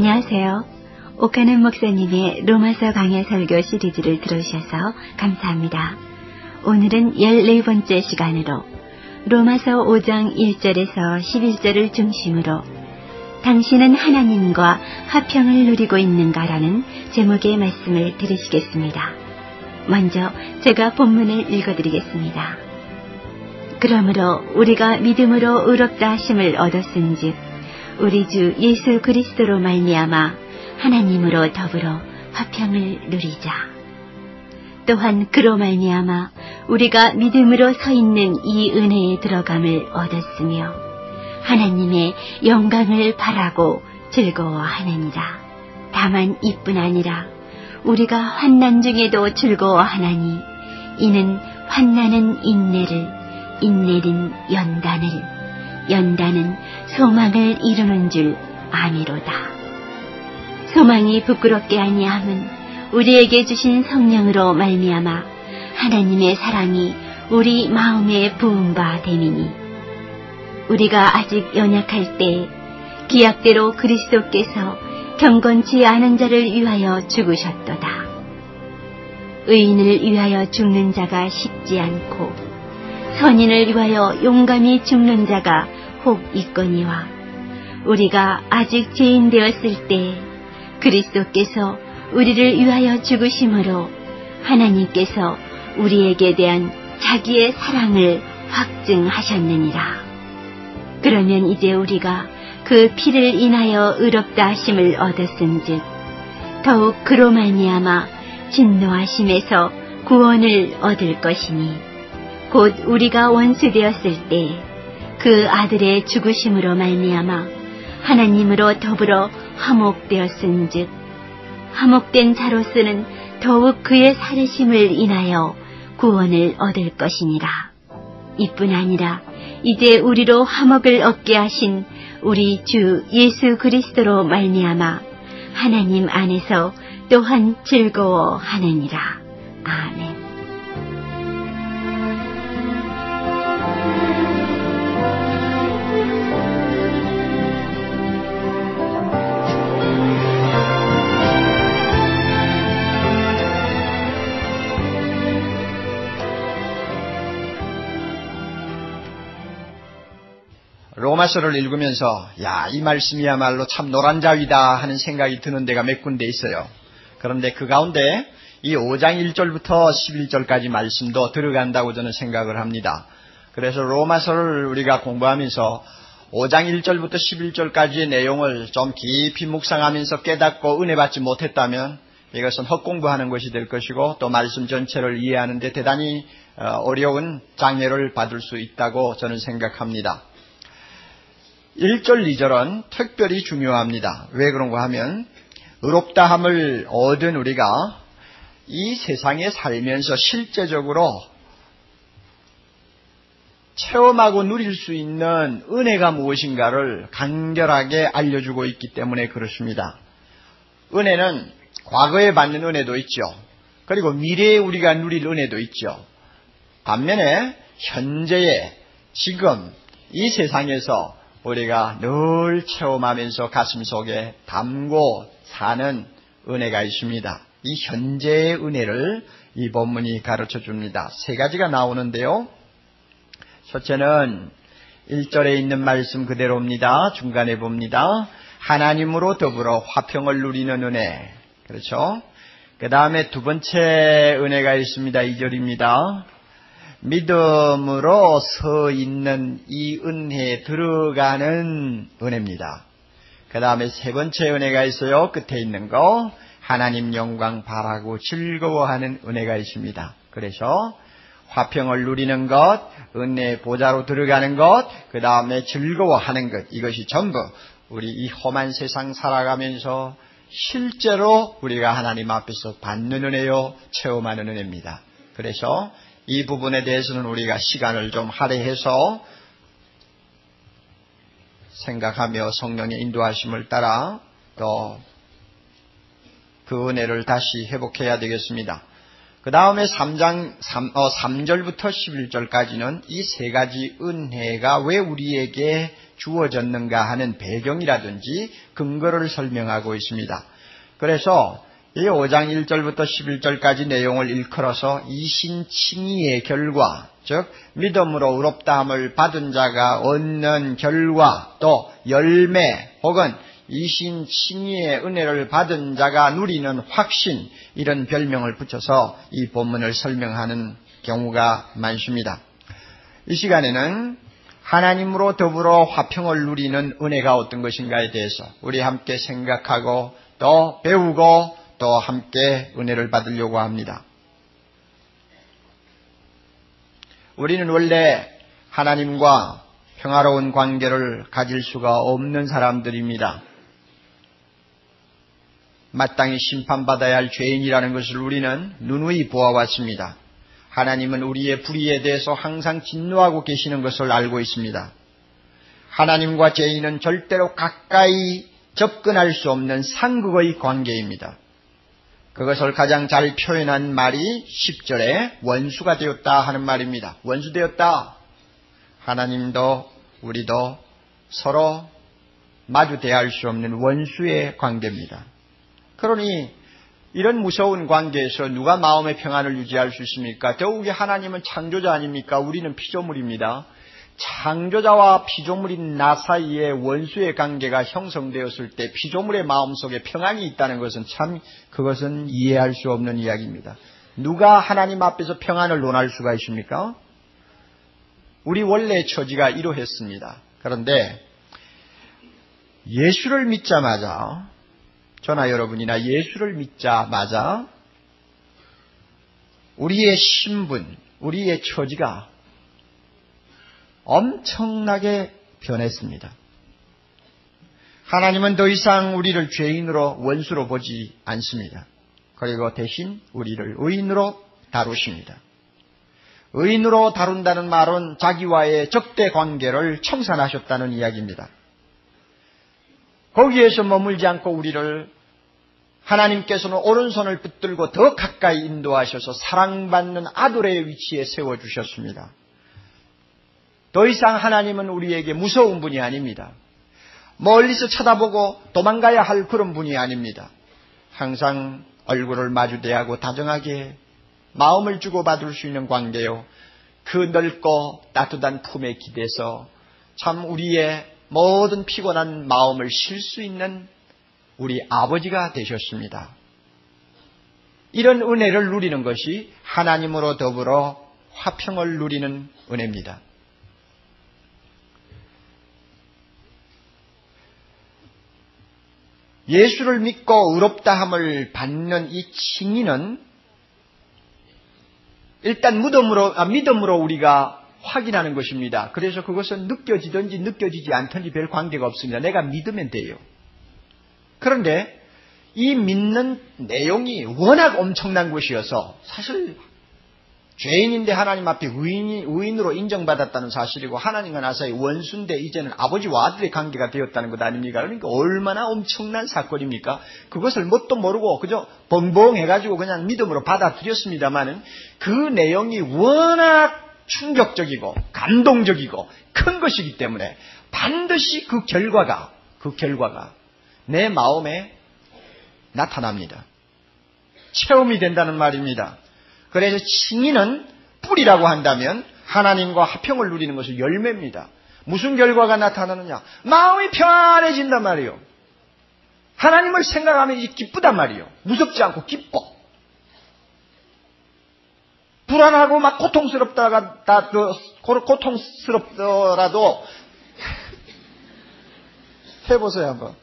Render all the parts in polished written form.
안녕하세요. 오카는 목사님의 로마서 강해 설교 시리즈를 들어주셔서 감사합니다. 오늘은 14번째 시간으로 로마서 5장 1절에서 11절을 중심으로 당신은 하나님과 화평을 누리고 있는가라는 제목의 말씀을 들으시겠습니다. 먼저 제가 본문을 읽어드리겠습니다. 그러므로 우리가 믿음으로 의롭다 하심을 얻었은즉 우리 주 예수 그리스도로 말미암아 하나님으로 더불어 화평을 누리자. 또한 그로 말미암아 우리가 믿음으로 서 있는 이 은혜에 들어감을 얻었으며 하나님의 영광을 바라고 즐거워하느니라. 다만 이뿐 아니라 우리가 환난 중에도 즐거워하나니 이는 환난은 인내를, 인내는 연단을, 연단은 소망을 이루는 줄 아미로다. 소망이 부끄럽게 아니함은 우리에게 주신 성령으로 말미암아 하나님의 사랑이 우리 마음에 부은 바 됨이니 우리가 아직 연약할 때 기약대로 그리스도께서 경건치 않은 자를 위하여 죽으셨도다. 의인을 위하여 죽는 자가 쉽지 않고 선인을 위하여 용감히 죽는 자가 혹 있거니와 우리가 아직 죄인 되었을 때 그리스도께서 우리를 위하여 죽으심으로 하나님께서 우리에게 대한 자기의 사랑을 확증하셨느니라. 그러면 이제 우리가 그 피를 인하여 의롭다 하심을 얻었은즉 더욱 그로 말미암아 진노하심에서 구원을 얻을 것이니 곧 우리가 원수 되었을 때 그 아들의 죽으심으로 말미암아 하나님으로 더불어 화목되었은즉 화목된 자로서는 더욱 그의 살으심을 인하여 구원을 얻을 것이니라. 이뿐 아니라 이제 우리로 화목을 얻게 하신 우리 주 예수 그리스도로 말미암아 하나님 안에서 또한 즐거워하느니라. 아멘. 로마서를 읽으면서 이 말씀이야말로 참 노란자위다 하는 생각이 드는 데가 몇 군데 있어요. 그런데 그 가운데 이 5장 1절부터 11절까지 말씀도 들어간다고 저는 생각을 합니다. 그래서 로마서를 우리가 공부하면서 5장 1절부터 11절까지의 내용을 좀 깊이 묵상하면서 깨닫고 은혜 받지 못했다면 이것은 헛공부하는 것이 될 것이고 또 말씀 전체를 이해하는 데 대단히 어려운 장애를 받을 수 있다고 저는 생각합니다. 1절, 2절은 특별히 중요합니다. 왜 그런가 하면 의롭다함을 얻은 우리가 이 세상에 살면서 실제적으로 체험하고 누릴 수 있는 은혜가 무엇인가를 간결하게 알려주고 있기 때문에 그렇습니다. 은혜는 과거에 받는 은혜도 있죠. 그리고 미래에 우리가 누릴 은혜도 있죠. 반면에 현재에 지금 이 세상에서 우리가 늘 체험하면서 가슴속에 담고 사는 은혜가 있습니다. 이 현재의 은혜를 이 본문이 가르쳐 줍니다. 세 가지가 나오는데요. 첫째는 1절에 있는 말씀 그대로입니다. 중간에 봅니다. 하나님으로 더불어 화평을 누리는 은혜. 그렇죠? 그 다음에 두 번째 은혜가 있습니다. 2절입니다. 믿음으로 서 있는 이 은혜에 들어가는 은혜입니다. 그 다음에 세 번째 은혜가 있어요. 끝에 있는 거 하나님 영광 바라고 즐거워하는 은혜가 있습니다. 그래서 화평을 누리는 것, 은혜 보좌로 들어가는 것, 그 다음에 즐거워하는 것, 이것이 전부 우리 이 험한 세상 살아가면서 실제로 우리가 하나님 앞에서 받는 은혜요, 체험하는 은혜입니다. 그래서 이 부분에 대해서는 우리가 시간을 좀 할애해서 생각하며 성령의 인도하심을 따라 또 그 은혜를 다시 회복해야 되겠습니다. 그 다음에 3절부터 11절까지는 이 세 가지 은혜가 왜 우리에게 주어졌는가 하는 배경이라든지 근거를 설명하고 있습니다. 그래서 이 5장 1절부터 11절까지 내용을 일컬어서 이신칭의의 결과, 즉 믿음으로 의롭다함을 받은 자가 얻는 결과, 또 열매 혹은 이신칭의의 은혜를 받은 자가 누리는 확신, 이런 별명을 붙여서 이 본문을 설명하는 경우가 많습니다. 이 시간에는 하나님으로 더불어 화평을 누리는 은혜가 어떤 것인가에 대해서 우리 함께 생각하고 또 배우고 또 함께 은혜를 받으려고 합니다. 우리는 원래 하나님과 평화로운 관계를 가질 수가 없는 사람들입니다. 마땅히 심판받아야 할 죄인이라는 것을 우리는 누누이 보아왔습니다. 하나님은 우리의 불의에 대해서 항상 진노하고 계시는 것을 알고 있습니다. 하나님과 죄인은 절대로 가까이 접근할 수 없는 상극의 관계입니다. 그것을 가장 잘 표현한 말이 10절에 원수가 되었다 하는 말입니다. 원수 되었다. 하나님도 우리도 서로 마주 대할 수 없는 원수의 관계입니다. 그러니 이런 무서운 관계에서 누가 마음의 평안을 유지할 수 있습니까? 더욱이 하나님은 창조자 아닙니까? 우리는 피조물입니다. 창조자와 피조물인 나 사이에 원수의 관계가 형성되었을 때 피조물의 마음속에 평안이 있다는 것은 참 그것은 이해할 수 없는 이야기입니다. 누가 하나님 앞에서 평안을 논할 수가 있습니까? 우리 원래의 처지가 이러했습니다. 그런데 예수를 믿자마자, 저나 여러분이나 예수를 믿자마자 우리의 신분, 우리의 처지가 엄청나게 변했습니다. 하나님은 더 이상 우리를 죄인으로 원수로 보지 않습니다. 그리고 대신 우리를 의인으로 다루십니다. 의인으로 다룬다는 말은 자기와의 적대 관계를 청산하셨다는 이야기입니다. 거기에서 머물지 않고 우리를 하나님께서는 오른손을 붙들고 더 가까이 인도하셔서 사랑받는 아들의 위치에 세워주셨습니다. 더 이상 하나님은 우리에게 무서운 분이 아닙니다. 멀리서 쳐다보고 도망가야 할 그런 분이 아닙니다. 항상 얼굴을 마주대하고 다정하게 마음을 주고받을 수 있는 관계요. 그 넓고 따뜻한 품에 기대서 참 우리의 모든 피곤한 마음을 쉴 수 있는 우리 아버지가 되셨습니다. 이런 은혜를 누리는 것이 하나님으로 더불어 화평을 누리는 은혜입니다. 예수를 믿고 의롭다함을 받는 이 칭의는 일단 믿음으로 우리가 확인하는 것입니다. 그래서 그것은 느껴지든지 느껴지지 않든지 별 관계가 없습니다. 내가 믿으면 돼요. 그런데 이 믿는 내용이 워낙 엄청난 것이어서 사실 죄인인데 하나님 앞에 의인으로 인정받았다는 사실이고 하나님과 나 사이 원수인데 이제는 아버지와 아들의 관계가 되었다는 것 아닙니까? 그러니까 얼마나 엄청난 사건입니까? 그것을 뭣도 모르고 그저 벙벙해가지고 그냥 믿음으로 받아들였습니다마는 그 내용이 워낙 충격적이고 감동적이고 큰 것이기 때문에 반드시 그 결과가 내 마음에 나타납니다. 체험이 된다는 말입니다. 그래서 칭의는 뿌리라고 한다면 하나님과 화평을 누리는 것은 열매입니다. 무슨 결과가 나타나느냐? 마음이 편안해진단 말이에요. 하나님을 생각하면 기쁘단 말이에요. 무섭지 않고 기뻐. 불안하고 막 고통스럽더라도 해보세요 한번.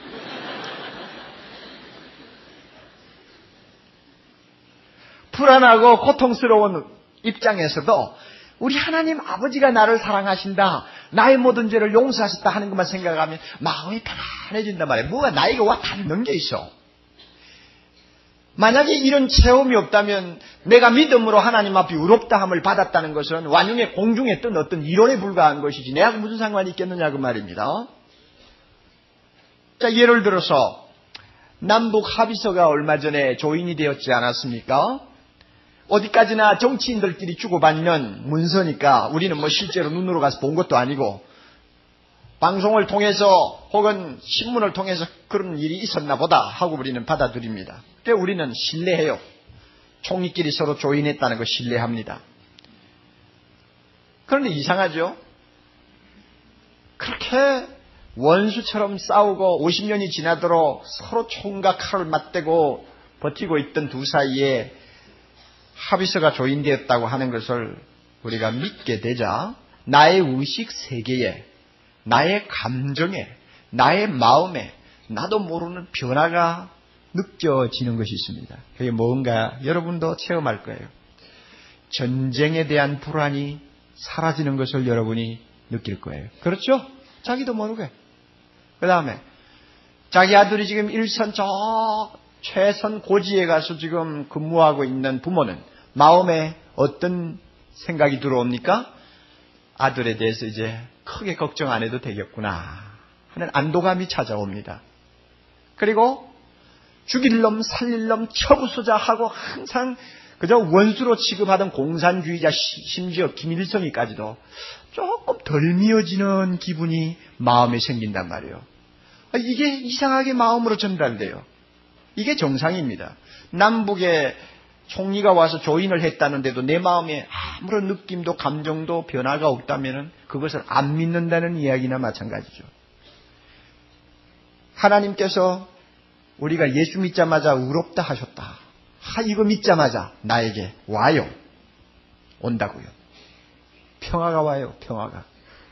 불안하고 고통스러운 입장에서도 우리 하나님 아버지가 나를 사랑하신다, 나의 모든 죄를 용서하셨다 하는 것만 생각하면 마음이 편안해진단 말이에요. 뭐가 나이가 와 다 넘겨 있어. 만약에 이런 체험이 없다면 내가 믿음으로 하나님 앞에 의롭다함을 받았다는 것은 완중에 공중에 뜬 어떤 이론에 불과한 것이지 내하고 무슨 상관이 있겠느냐 그 말입니다. 자, 예를 들어서 남북 합의서가 얼마 전에 조인이 되었지 않았습니까? 어디까지나 정치인들끼리 주고받는 문서니까 우리는 뭐 실제로 눈으로 가서 본 것도 아니고 방송을 통해서 혹은 신문을 통해서 그런 일이 있었나 보다 하고 우리는 받아들입니다. 그래서 우리는 신뢰해요. 총리끼리 서로 조인했다는 거 신뢰합니다. 그런데 이상하죠? 그렇게 원수처럼 싸우고 50년이 지나도록 서로 총과 칼을 맞대고 버티고 있던 두 사이에 합의서가 조인되었다고 하는 것을 우리가 믿게 되자 나의 의식 세계에, 나의 감정에, 나의 마음에 나도 모르는 변화가 느껴지는 것이 있습니다. 그게 뭔가 여러분도 체험할 거예요. 전쟁에 대한 불안이 사라지는 것을 여러분이 느낄 거예요. 그렇죠? 자기도 모르게. 그 다음에 자기 아들이 지금 일선 저 최선 고지에 가서 지금 근무하고 있는 부모는 마음에 어떤 생각이 들어옵니까? 아들에 대해서 이제 크게 걱정 안 해도 되겠구나 하는 안도감이 찾아옵니다. 그리고 죽일 놈 살릴 놈 처부수자 하고 항상 그저 원수로 취급하던 공산주의자 심지어 김일성이까지도 조금 덜 미워지는 기분이 마음에 생긴단 말이에요. 이게 이상하게 마음으로 전달돼요. 이게 정상입니다. 남북의 총리가 와서 조인을 했다는데도 내 마음에 아무런 느낌도 감정도 변화가 없다면 그것을 안 믿는다는 이야기나 마찬가지죠. 하나님께서 우리가 예수 믿자마자 의롭다 하셨다. 이거 믿자마자 나에게 와요. 온다고요. 평화가 와요. 평화가.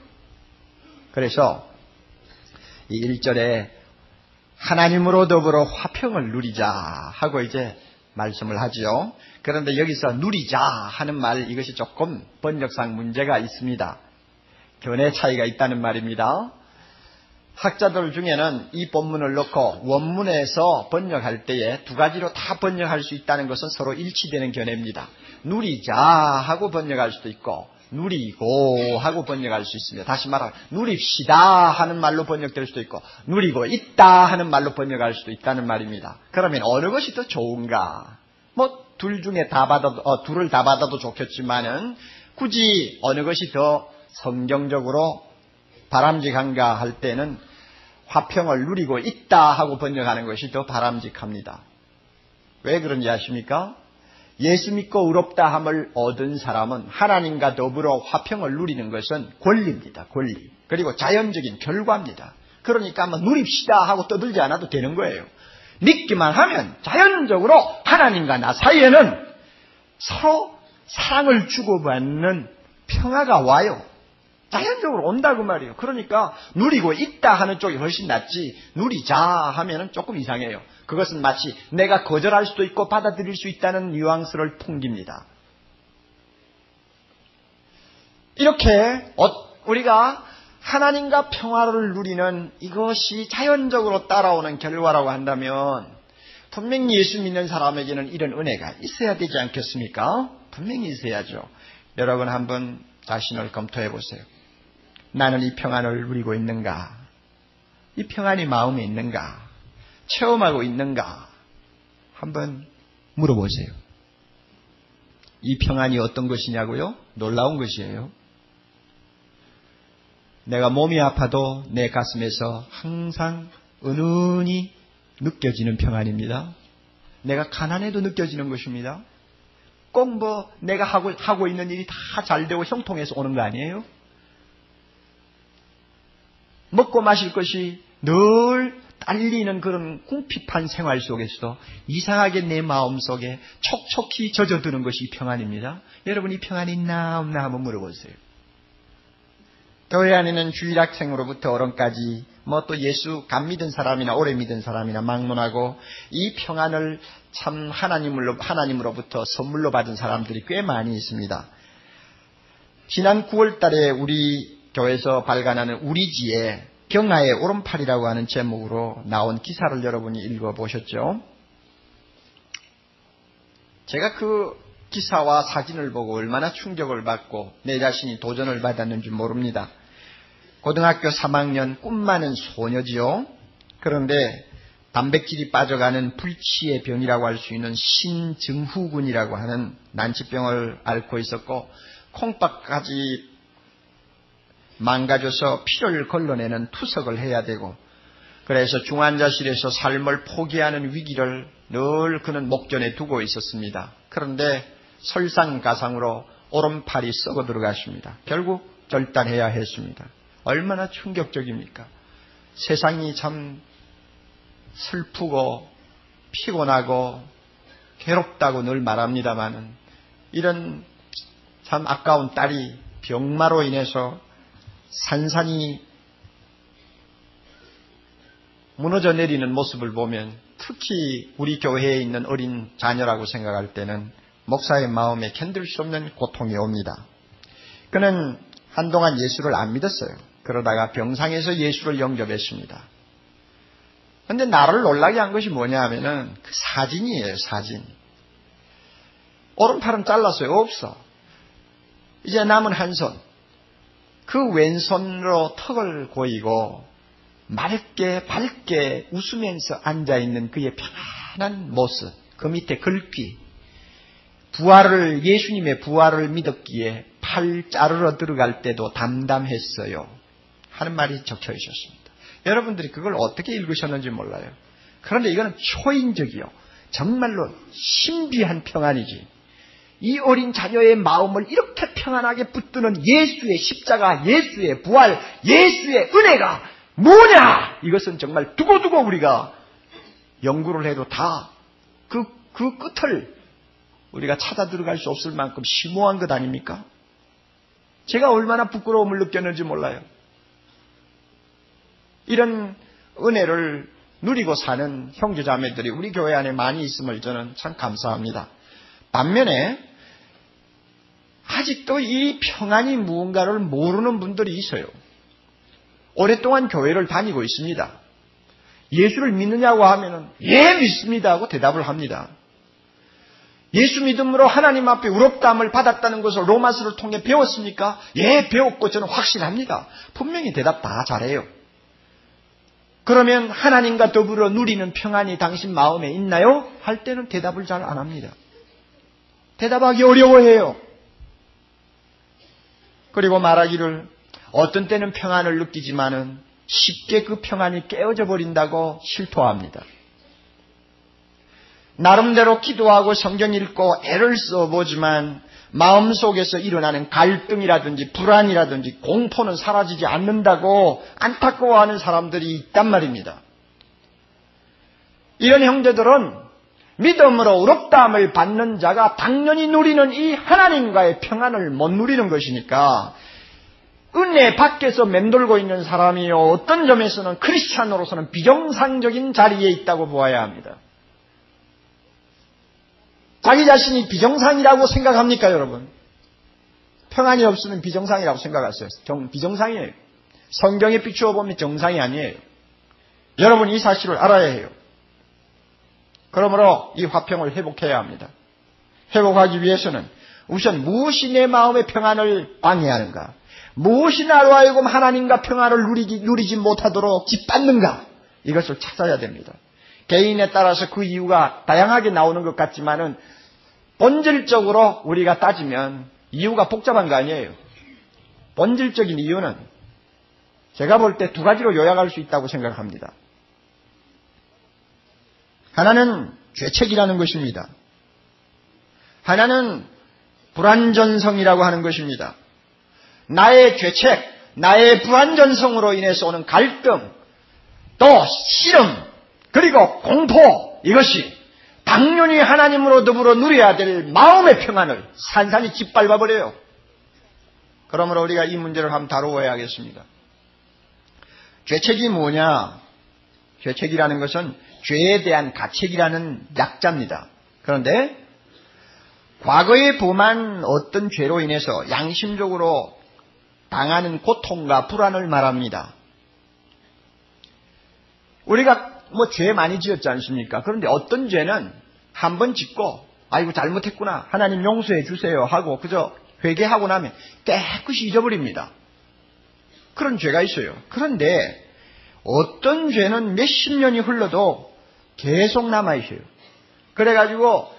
그래서 이 1절에 하나님으로 더불어 화평을 누리자 하고 이제 말씀을 하지요. 그런데 여기서 누리자 하는 말 이것이 조금 번역상 문제가 있습니다. 견해 차이가 있다는 말입니다. 학자들 중에는 이 본문을 넣고 원문에서 번역할 때에 두 가지로 다 번역할 수 있다는 것은 서로 일치되는 견해입니다. 누리자 하고 번역할 수도 있고 누리고 하고 번역할 수 있습니다. 다시 말하면 누립시다 하는 말로 번역될 수도 있고 누리고 있다 하는 말로 번역할 수도 있다는 말입니다. 그러면 어느 것이 더 좋은가? 둘 중에 둘을 다 받아도 좋겠지만은 굳이 어느 것이 더 성경적으로 바람직한가 할 때는 화평을 누리고 있다 하고 번역하는 것이 더 바람직합니다. 왜 그런지 아십니까? 예수 믿고 의롭다 함을 얻은 사람은 하나님과 더불어 화평을 누리는 것은 권리입니다. 권리. 그리고 자연적인 결과입니다. 그러니까 누립시다 하고 떠들지 않아도 되는 거예요. 믿기만 하면 자연적으로 하나님과 나 사이에는 서로 사랑을 주고받는 평화가 와요. 자연적으로 온다고 말이에요. 그러니까 누리고 있다 하는 쪽이 훨씬 낫지 누리자 하면은 조금 이상해요. 그것은 마치 내가 거절할 수도 있고 받아들일 수 있다는 뉘앙스를 풍깁니다. 이렇게 우리가 하나님과 평화를 누리는 이것이 자연적으로 따라오는 결과라고 한다면 분명히 예수 믿는 사람에게는 이런 은혜가 있어야 되지 않겠습니까? 분명히 있어야죠. 여러분 한번 자신을 검토해 보세요. 나는 이 평안을 누리고 있는가? 이 평안이 마음에 있는가? 체험하고 있는가? 한번 물어보세요. 이 평안이 어떤 것이냐고요? 놀라운 것이에요. 내가 몸이 아파도 내 가슴에서 항상 은은히 느껴지는 평안입니다. 내가 가난해도 느껴지는 것입니다. 꼭 내가 하고 있는 일이 다 잘되고 형통해서 오는 거 아니에요? 먹고 마실 것이 늘 딸리는 그런 궁핍한 생활 속에서도 이상하게 내 마음속에 촉촉히 젖어드는 것이 평안입니다. 여러분 이 평안이 있나 없나 한번 물어보세요. 교회 안에는 주일학생으로부터 어른까지 또 예수 감 믿은 사람이나 오래 믿은 사람이나 막론하고 이 평안을 참 하나님으로부터 선물로 받은 사람들이 꽤 많이 있습니다. 지난 9월 달에 우리 교회에서 발간하는 우리지에 경하의 오른팔이라고 하는 제목으로 나온 기사를 여러분이 읽어보셨죠? 제가 그 기사와 사진을 보고 얼마나 충격을 받고 내 자신이 도전을 받았는지 모릅니다. 고등학교 3학년 꿈 많은 소녀지요. 그런데 단백질이 빠져가는 불치의 병이라고 할 수 있는 신증후군이라고 하는 난치병을 앓고 있었고 콩밥까지 망가져서 피를 걸러내는 투석을 해야 되고, 그래서 중환자실에서 삶을 포기하는 위기를 늘 그는 목전에 두고 있었습니다. 그런데 설상가상으로 오른팔이 썩어 들어갔습니다. 결국 절단해야 했습니다. 얼마나 충격적입니까? 세상이 참 슬프고 피곤하고 괴롭다고 늘 말합니다마는, 이런 참 아까운 딸이 병마로 인해서 산산이 무너져 내리는 모습을 보면, 특히 우리 교회에 있는 어린 자녀라고 생각할 때는 목사의 마음에 견딜 수 없는 고통이 옵니다. 그는 한동안 예수를 안 믿었어요. 그러다가 병상에서 예수를 영접했습니다. 그런데 나를 놀라게 한 것이 뭐냐 하면은 그 사진이에요, 사진. 오른팔은 잘랐어요. 없어. 이제 남은 한 손. 그 왼손으로 턱을 고이고 맑게 밝게 웃으면서 앉아있는 그의 편안한 모습, 그 밑에 글귀, 예수님의 부활을 믿었기에 팔 자르러 들어갈 때도 담담했어요 하는 말이 적혀 있었습니다. 여러분들이 그걸 어떻게 읽으셨는지 몰라요. 그런데 이거는 초인적이요, 정말로 신비한 평안이지. 이 어린 자녀의 마음을 이렇게 평안하게 붙드는 예수의 십자가, 예수의 부활, 예수의 은혜가 뭐냐? 이것은 정말 두고두고 우리가 연구를 해도 다 그 끝을 우리가 찾아 들어갈 수 없을 만큼 심오한 것 아닙니까? 제가 얼마나 부끄러움을 느꼈는지 몰라요. 이런 은혜를 누리고 사는 형제자매들이 우리 교회 안에 많이 있음을 저는 참 감사합니다. 반면에 아직도 이 평안이 무언가를 모르는 분들이 있어요. 오랫동안 교회를 다니고 있습니다. 예수를 믿느냐고 하면은 예, 믿습니다 하고 대답을 합니다. 예수 믿음으로 하나님 앞에 의롭다함을 받았다는 것을 로마서를 통해 배웠습니까? 예, 배웠고 저는 확신합니다. 분명히 대답 다 잘해요. 그러면 하나님과 더불어 누리는 평안이 당신 마음에 있나요? 할 때는 대답을 잘 안 합니다. 대답하기 어려워해요. 그리고 말하기를 어떤 때는 평안을 느끼지만은 쉽게 그 평안이 깨어져 버린다고 실토합니다. 나름대로 기도하고 성경 읽고 애를 써보지만 마음속에서 일어나는 갈등이라든지 불안이라든지 공포는 사라지지 않는다고 안타까워하는 사람들이 있단 말입니다. 이런 형제들은 믿음으로 의롭다함을 받는 자가 당연히 누리는 이 하나님과의 평안을 못 누리는 것이니까 은혜 밖에서 맴돌고 있는 사람이요, 어떤 점에서는 크리스찬으로서는 비정상적인 자리에 있다고 보아야 합니다. 자기 자신이 비정상이라고 생각합니까, 여러분? 평안이 없으면 비정상이라고 생각하세요. 비정상이에요. 성경에 비추어 보면 정상이 아니에요. 여러분 이 사실을 알아야 해요. 그러므로 이 화평을 회복해야 합니다. 회복하기 위해서는 우선 무엇이 내 마음의 평안을 방해하는가? 무엇이 나로 하여금 하나님과 평안을 누리지 못하도록 짓밟는가? 이것을 찾아야 됩니다. 개인에 따라서 그 이유가 다양하게 나오는 것 같지만은 본질적으로 우리가 따지면 이유가 복잡한 거 아니에요. 본질적인 이유는 제가 볼 때 두 가지로 요약할 수 있다고 생각합니다. 하나는 죄책이라는 것입니다. 하나는 불완전성이라고 하는 것입니다. 나의 죄책, 나의 불완전성으로 인해서 오는 갈등, 또 시름, 그리고 공포, 이것이 당연히 하나님으로 더불어 누려야 될 마음의 평안을 산산이 짓밟아버려요. 그러므로 우리가 이 문제를 한번 다루어야 하겠습니다. 죄책이 뭐냐? 죄책이라는 것은 죄에 대한 가책이라는 약자입니다. 그런데 과거에 범한 어떤 죄로 인해서 양심적으로 당하는 고통과 불안을 말합니다. 우리가 죄 많이 지었지 않습니까? 그런데 어떤 죄는 한 번 짓고 아이고 잘못했구나, 하나님 용서해 주세요 하고 그저 회개하고 나면 깨끗이 잊어버립니다. 그런 죄가 있어요. 그런데 어떤 죄는 몇십 년이 흘러도 계속 남아있어요. 그래가지고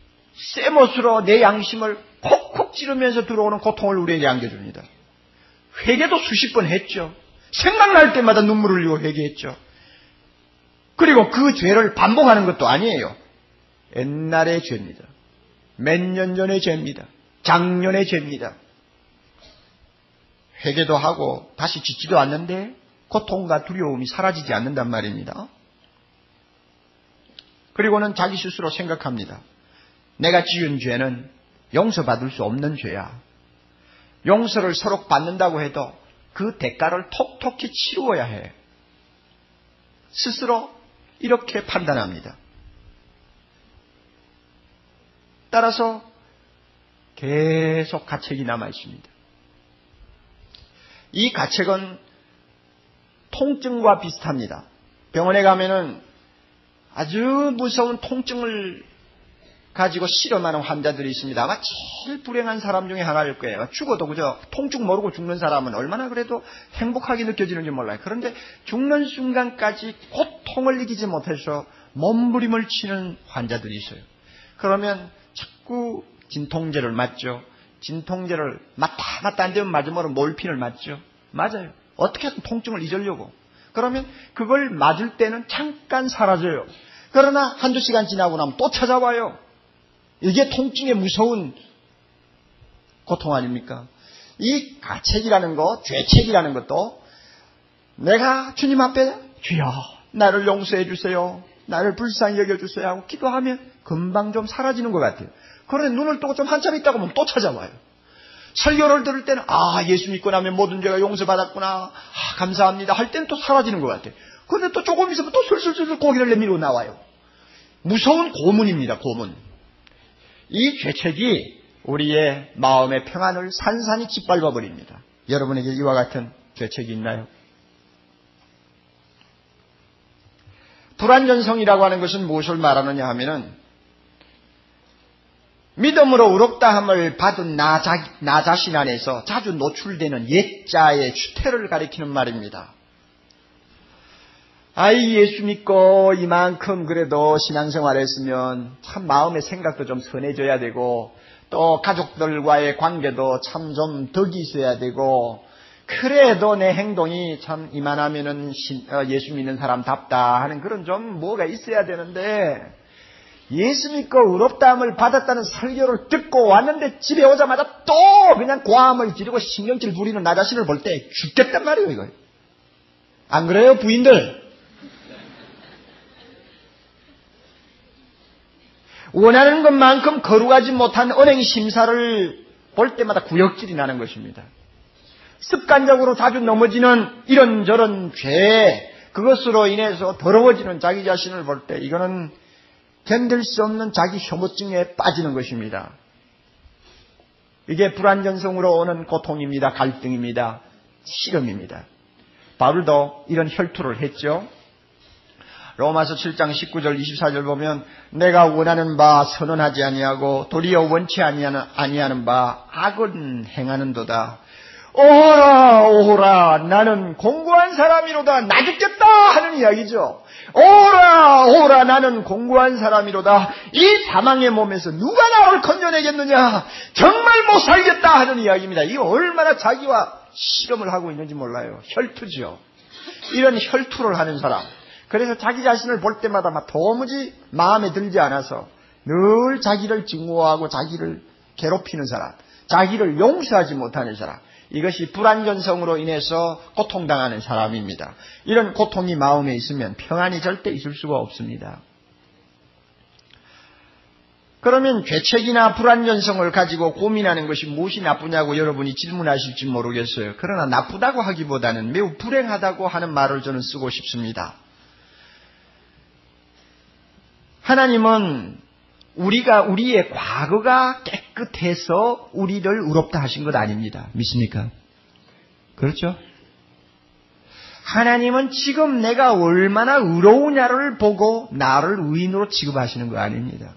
쇠못으로 내 양심을 콕콕 찌르면서 들어오는 고통을 우리에게 안겨줍니다. 회개도 수십 번 했죠. 생각날 때마다 눈물을 흘리고 회개했죠. 그리고 그 죄를 반복하는 것도 아니에요. 옛날의 죄입니다. 몇 년 전의 죄입니다. 작년의 죄입니다. 회개도 하고 다시 짓지도 않는데 고통과 두려움이 사라지지 않는단 말입니다. 그리고는 자기 스스로 생각합니다. 내가 지은 죄는 용서받을 수 없는 죄야. 용서를 서로 받는다고 해도 그 대가를 톡톡히 치루어야 해. 스스로 이렇게 판단합니다. 따라서 계속 가책이 남아 있습니다. 이 가책은 통증과 비슷합니다. 병원에 가면은 아주 무서운 통증을 가지고 실험하는 환자들이 있습니다. 아마 제일 불행한 사람 중에 하나일 거예요. 죽어도 그저 통증 모르고 죽는 사람은 얼마나 그래도 행복하게 느껴지는지 몰라요. 그런데 죽는 순간까지 고통을 이기지 못해서 몸부림을 치는 환자들이 있어요. 그러면 자꾸 진통제를 맞죠. 진통제를 맞다 안 되면 맞으면 몰핀을 맞죠. 맞아요. 어떻게든 통증을 잊으려고. 그러면 그걸 맞을 때는 잠깐 사라져요. 그러나 한두 시간 지나고 나면 또 찾아와요. 이게 통증의 무서운 고통 아닙니까? 이 가책이라는 것, 죄책이라는 것도 내가 주님 앞에 주여 나를 용서해 주세요. 나를 불쌍히 여겨주세요 하고 기도하면 금방 좀 사라지는 것 같아요. 그런데 눈을 뜨고 좀 한참 있다고 하면 또 찾아와요. 설교를 들을 때는 예수 믿고 나면 모든 죄가 용서받았구나. 감사합니다 할 때는 또 사라지는 것 같아요. 그런데 또 조금 있으면 또 슬슬 고개를 내밀고 나와요. 무서운 고문입니다. 고문. 이 죄책이 우리의 마음의 평안을 산산이 짓밟아 버립니다. 여러분에게 이와 같은 죄책이 있나요? 불완전성이라고 하는 것은 무엇을 말하느냐 하면은 믿음으로 의롭다함을 받은 나 자신 안에서 자주 노출되는 옛자의 추태를 가리키는 말입니다. 예수 믿고 이만큼 그래도 신앙생활을 했으면 참 마음의 생각도 좀 선해져야 되고 또 가족들과의 관계도 참 좀 덕이 있어야 되고 그래도 내 행동이 참 이만하면은 예수 믿는 사람답다 하는 그런 좀 뭐가 있어야 되는데 예수 믿고 의롭다함을 받았다는 설교를 듣고 왔는데 집에 오자마자 또 그냥 고함을 지르고 신경질 부리는 나 자신을 볼 때 죽겠단 말이에요. 이거. 안 그래요 부인들? 원하는 것만큼 거룩하지 못한 언행 심사를 볼 때마다 구역질이 나는 것입니다. 습관적으로 자주 넘어지는 이런저런 죄, 그것으로 인해서 더러워지는 자기 자신을 볼 때 이거는 견딜 수 없는 자기 혐오증에 빠지는 것입니다. 이게 불완전성으로 오는 고통입니다. 갈등입니다. 시름입니다. 바울도 이런 혈투를 했죠. 로마서 7장 19절 24절 보면 내가 원하는 바 선언하지 아니하고 도리어 원치 아니하는 바 악은 행하는도다. 오라 나는 공고한 사람이로다. 나 죽겠다 하는 이야기죠. 오라 나는 공고한 사람이로다. 이 사망의 몸에서 누가 나를 건져내겠느냐. 정말 못 살겠다 하는 이야기입니다. 이거 얼마나 자기와 실험을 하고 있는지 몰라요. 혈투죠. 이런 혈투를 하는 사람. 그래서 자기 자신을 볼 때마다 도무지 마음에 들지 않아서 늘 자기를 증오하고 자기를 괴롭히는 사람, 자기를 용서하지 못하는 사람, 이것이 불완전성으로 인해서 고통당하는 사람입니다. 이런 고통이 마음에 있으면 평안이 절대 있을 수가 없습니다. 그러면 죄책이나 불완전성을 가지고 고민하는 것이 무엇이 나쁘냐고 여러분이 질문하실지 모르겠어요. 그러나 나쁘다고 하기보다는 매우 불행하다고 하는 말을 저는 쓰고 싶습니다. 하나님은 우리의 과거가 깨끗해서 우리를 의롭다 하신 것 아닙니다. 믿습니까? 그렇죠? 하나님은 지금 내가 얼마나 의로우냐를 보고 나를 의인으로 취급하시는 거 아닙니다.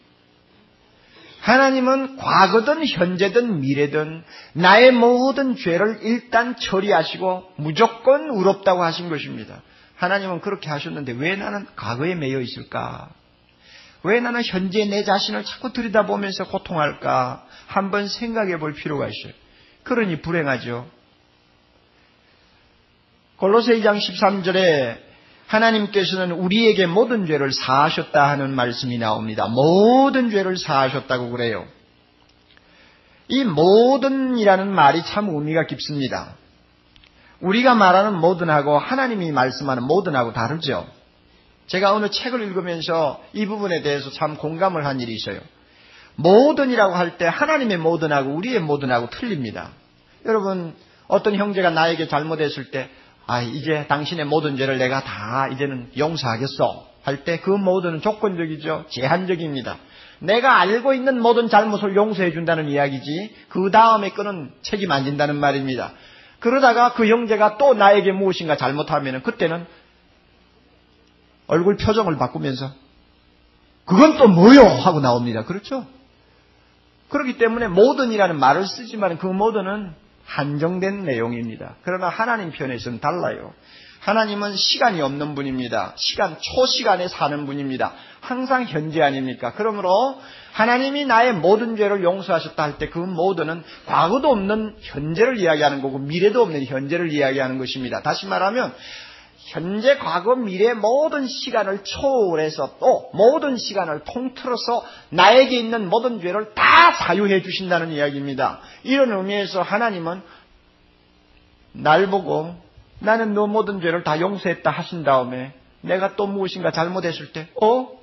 하나님은 과거든 현재든 미래든 나의 모든 죄를 일단 처리하시고 무조건 의롭다고 하신 것입니다. 하나님은 그렇게 하셨는데 왜 나는 과거에 매여 있을까? 왜 나는 현재 내 자신을 자꾸 들여다보면서 고통할까? 한번 생각해 볼 필요가 있어요. 그러니 불행하죠. 골로새 2장 13절에 하나님께서는 우리에게 모든 죄를 사하셨다 하는 말씀이 나옵니다. 모든 죄를 사하셨다고 그래요. 이 모든이라는 말이 참 의미가 깊습니다. 우리가 말하는 모든하고 하나님이 말씀하는 모든하고 다르죠. 제가 어느 책을 읽으면서 이 부분에 대해서 참 공감을 한 일이 있어요. 모든이라고 할 때 하나님의 모든하고 우리의 모든하고 틀립니다. 여러분, 어떤 형제가 나에게 잘못했을 때 이제 당신의 모든 죄를 내가 다 이제는 용서하겠어 할 때 그 모든은 조건적이죠. 제한적입니다. 내가 알고 있는 모든 잘못을 용서해 준다는 이야기지 그 다음에 거는 책임 안 진다는 말입니다. 그러다가 그 형제가 또 나에게 무엇인가 잘못하면 그때는 얼굴 표정을 바꾸면서 그건 또 뭐요? 하고 나옵니다. 그렇죠? 그렇기 때문에 모든이라는 말을 쓰지만 그 모든은 한정된 내용입니다. 그러나 하나님 편에서는 달라요. 하나님은 시간이 없는 분입니다. 초시간에 사는 분입니다. 항상 현재 아닙니까? 그러므로 하나님이 나의 모든 죄를 용서하셨다 할 때 그 모든은 과거도 없는 현재를 이야기하는 거고 미래도 없는 현재를 이야기하는 것입니다. 다시 말하면 현재, 과거, 미래 모든 시간을 초월해서 또 모든 시간을 통틀어서 나에게 있는 모든 죄를 다 사유해 주신다는 이야기입니다. 이런 의미에서 하나님은 날 보고 나는 너 모든 죄를 다 용서했다 하신 다음에 내가 또 무엇인가 잘못했을 때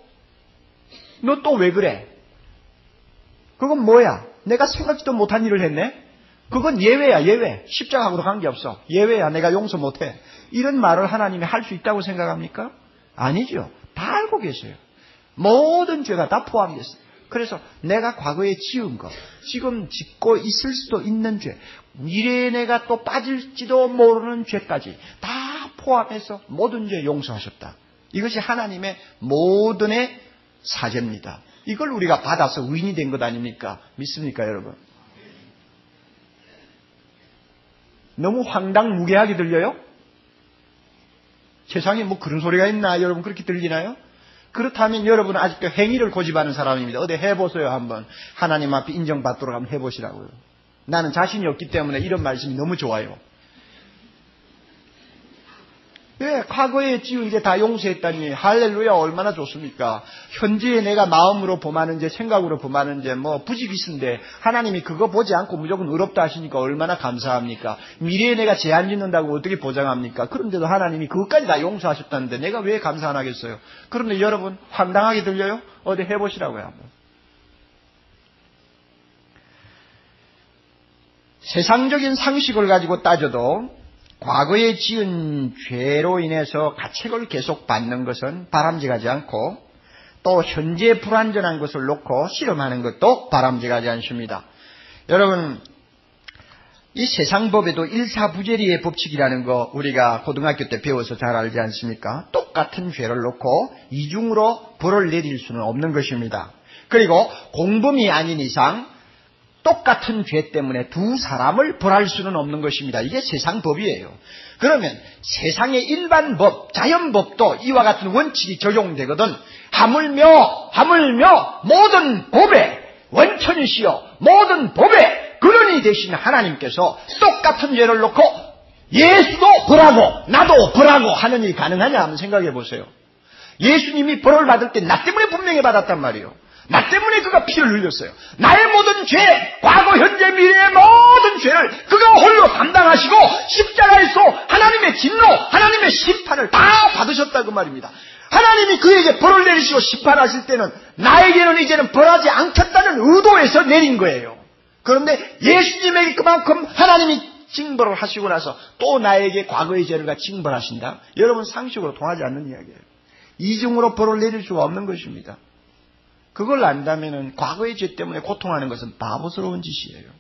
너 또 왜 그래? 그건 뭐야? 내가 생각지도 못한 일을 했네? 그건 예외야, 예외. 십자가하고도 관계없어. 예외야, 내가 용서 못해. 이런 말을 하나님이 할 수 있다고 생각합니까? 아니죠. 다 알고 계세요. 모든 죄가 다 포함되어 있어요. 그래서 내가 과거에 지은 것, 지금 짓고 있을 수도 있는 죄, 미래에 내가 또 빠질지도 모르는 죄까지 다 포함해서 모든 죄 용서하셨다. 이것이 하나님의 모든의 사죄입니다. 이걸 우리가 받아서 의인이 된 것 아닙니까? 믿습니까, 여러분? 너무 황당무계하게 들려요? 세상에 뭐 그런 소리가 있나? 여러분 그렇게 들리나요? 그렇다면 여러분은 아직도 행위를 고집하는 사람입니다. 어디 해보세요 한번. 하나님 앞에 인정받도록 한번 해보시라고요. 나는 자신이 없기 때문에 이런 말씀이 너무 좋아요. 왜? 과거에 지은 죄 다 용서했다니 할렐루야 얼마나 좋습니까? 현재에 내가 마음으로 범하는 죄, 생각으로 범하는 죄, 부지기수인데 하나님이 그거 보지 않고 무조건 의롭다 하시니까 얼마나 감사합니까? 미래에 내가 죄 안 짓는다고 어떻게 보장합니까? 그런데도 하나님이 그것까지 다 용서하셨다는데 내가 왜 감사 안 하겠어요? 그런데 여러분 황당하게 들려요? 어디 해보시라고요 한번. 세상적인 상식을 가지고 따져도 과거에 지은 죄로 인해서 가책을 계속 받는 것은 바람직하지 않고 또 현재 불완전한 것을 놓고 실험하는 것도 바람직하지 않습니다. 여러분, 이 세상 법에도 일사부재리의 법칙이라는 거 우리가 고등학교 때 배워서 잘 알지 않습니까? 똑같은 죄를 놓고 이중으로 벌을 내릴 수는 없는 것입니다. 그리고 공범이 아닌 이상 똑같은 죄 때문에 두 사람을 벌할 수는 없는 것입니다. 이게 세상 법이에요. 그러면 세상의 일반 법, 자연법도 이와 같은 원칙이 적용되거든. 하물며 모든 법의 원천이시여 모든 법의 근원이 되신 하나님께서 똑같은 죄를 놓고 예수도 벌하고 나도 벌하고 하는 일이 가능하냐 한번 생각해 보세요. 예수님이 벌을 받을 때 나 때문에 분명히 받았단 말이에요. 나 때문에 그가 피를 흘렸어요. 나의 모든 죄, 과거, 현재, 미래의 모든 죄를 그가 홀로 담당하시고 십자가에서 하나님의 진노, 하나님의 심판을 다 받으셨다 그 말입니다. 하나님이 그에게 벌을 내리시고 심판하실 때는 나에게는 이제는 벌하지 않겠다는 의도에서 내린 거예요. 그런데 예수님에게 그만큼 하나님이 징벌을 하시고 나서 또 나에게 과거의 죄를 징벌하신다? 여러분 상식으로 통하지 않는 이야기예요. 이중으로 벌을 내릴 수가 없는 것입니다. 그걸 안다면은 과거의 죄 때문에 고통하는 것은 바보스러운 짓이에요.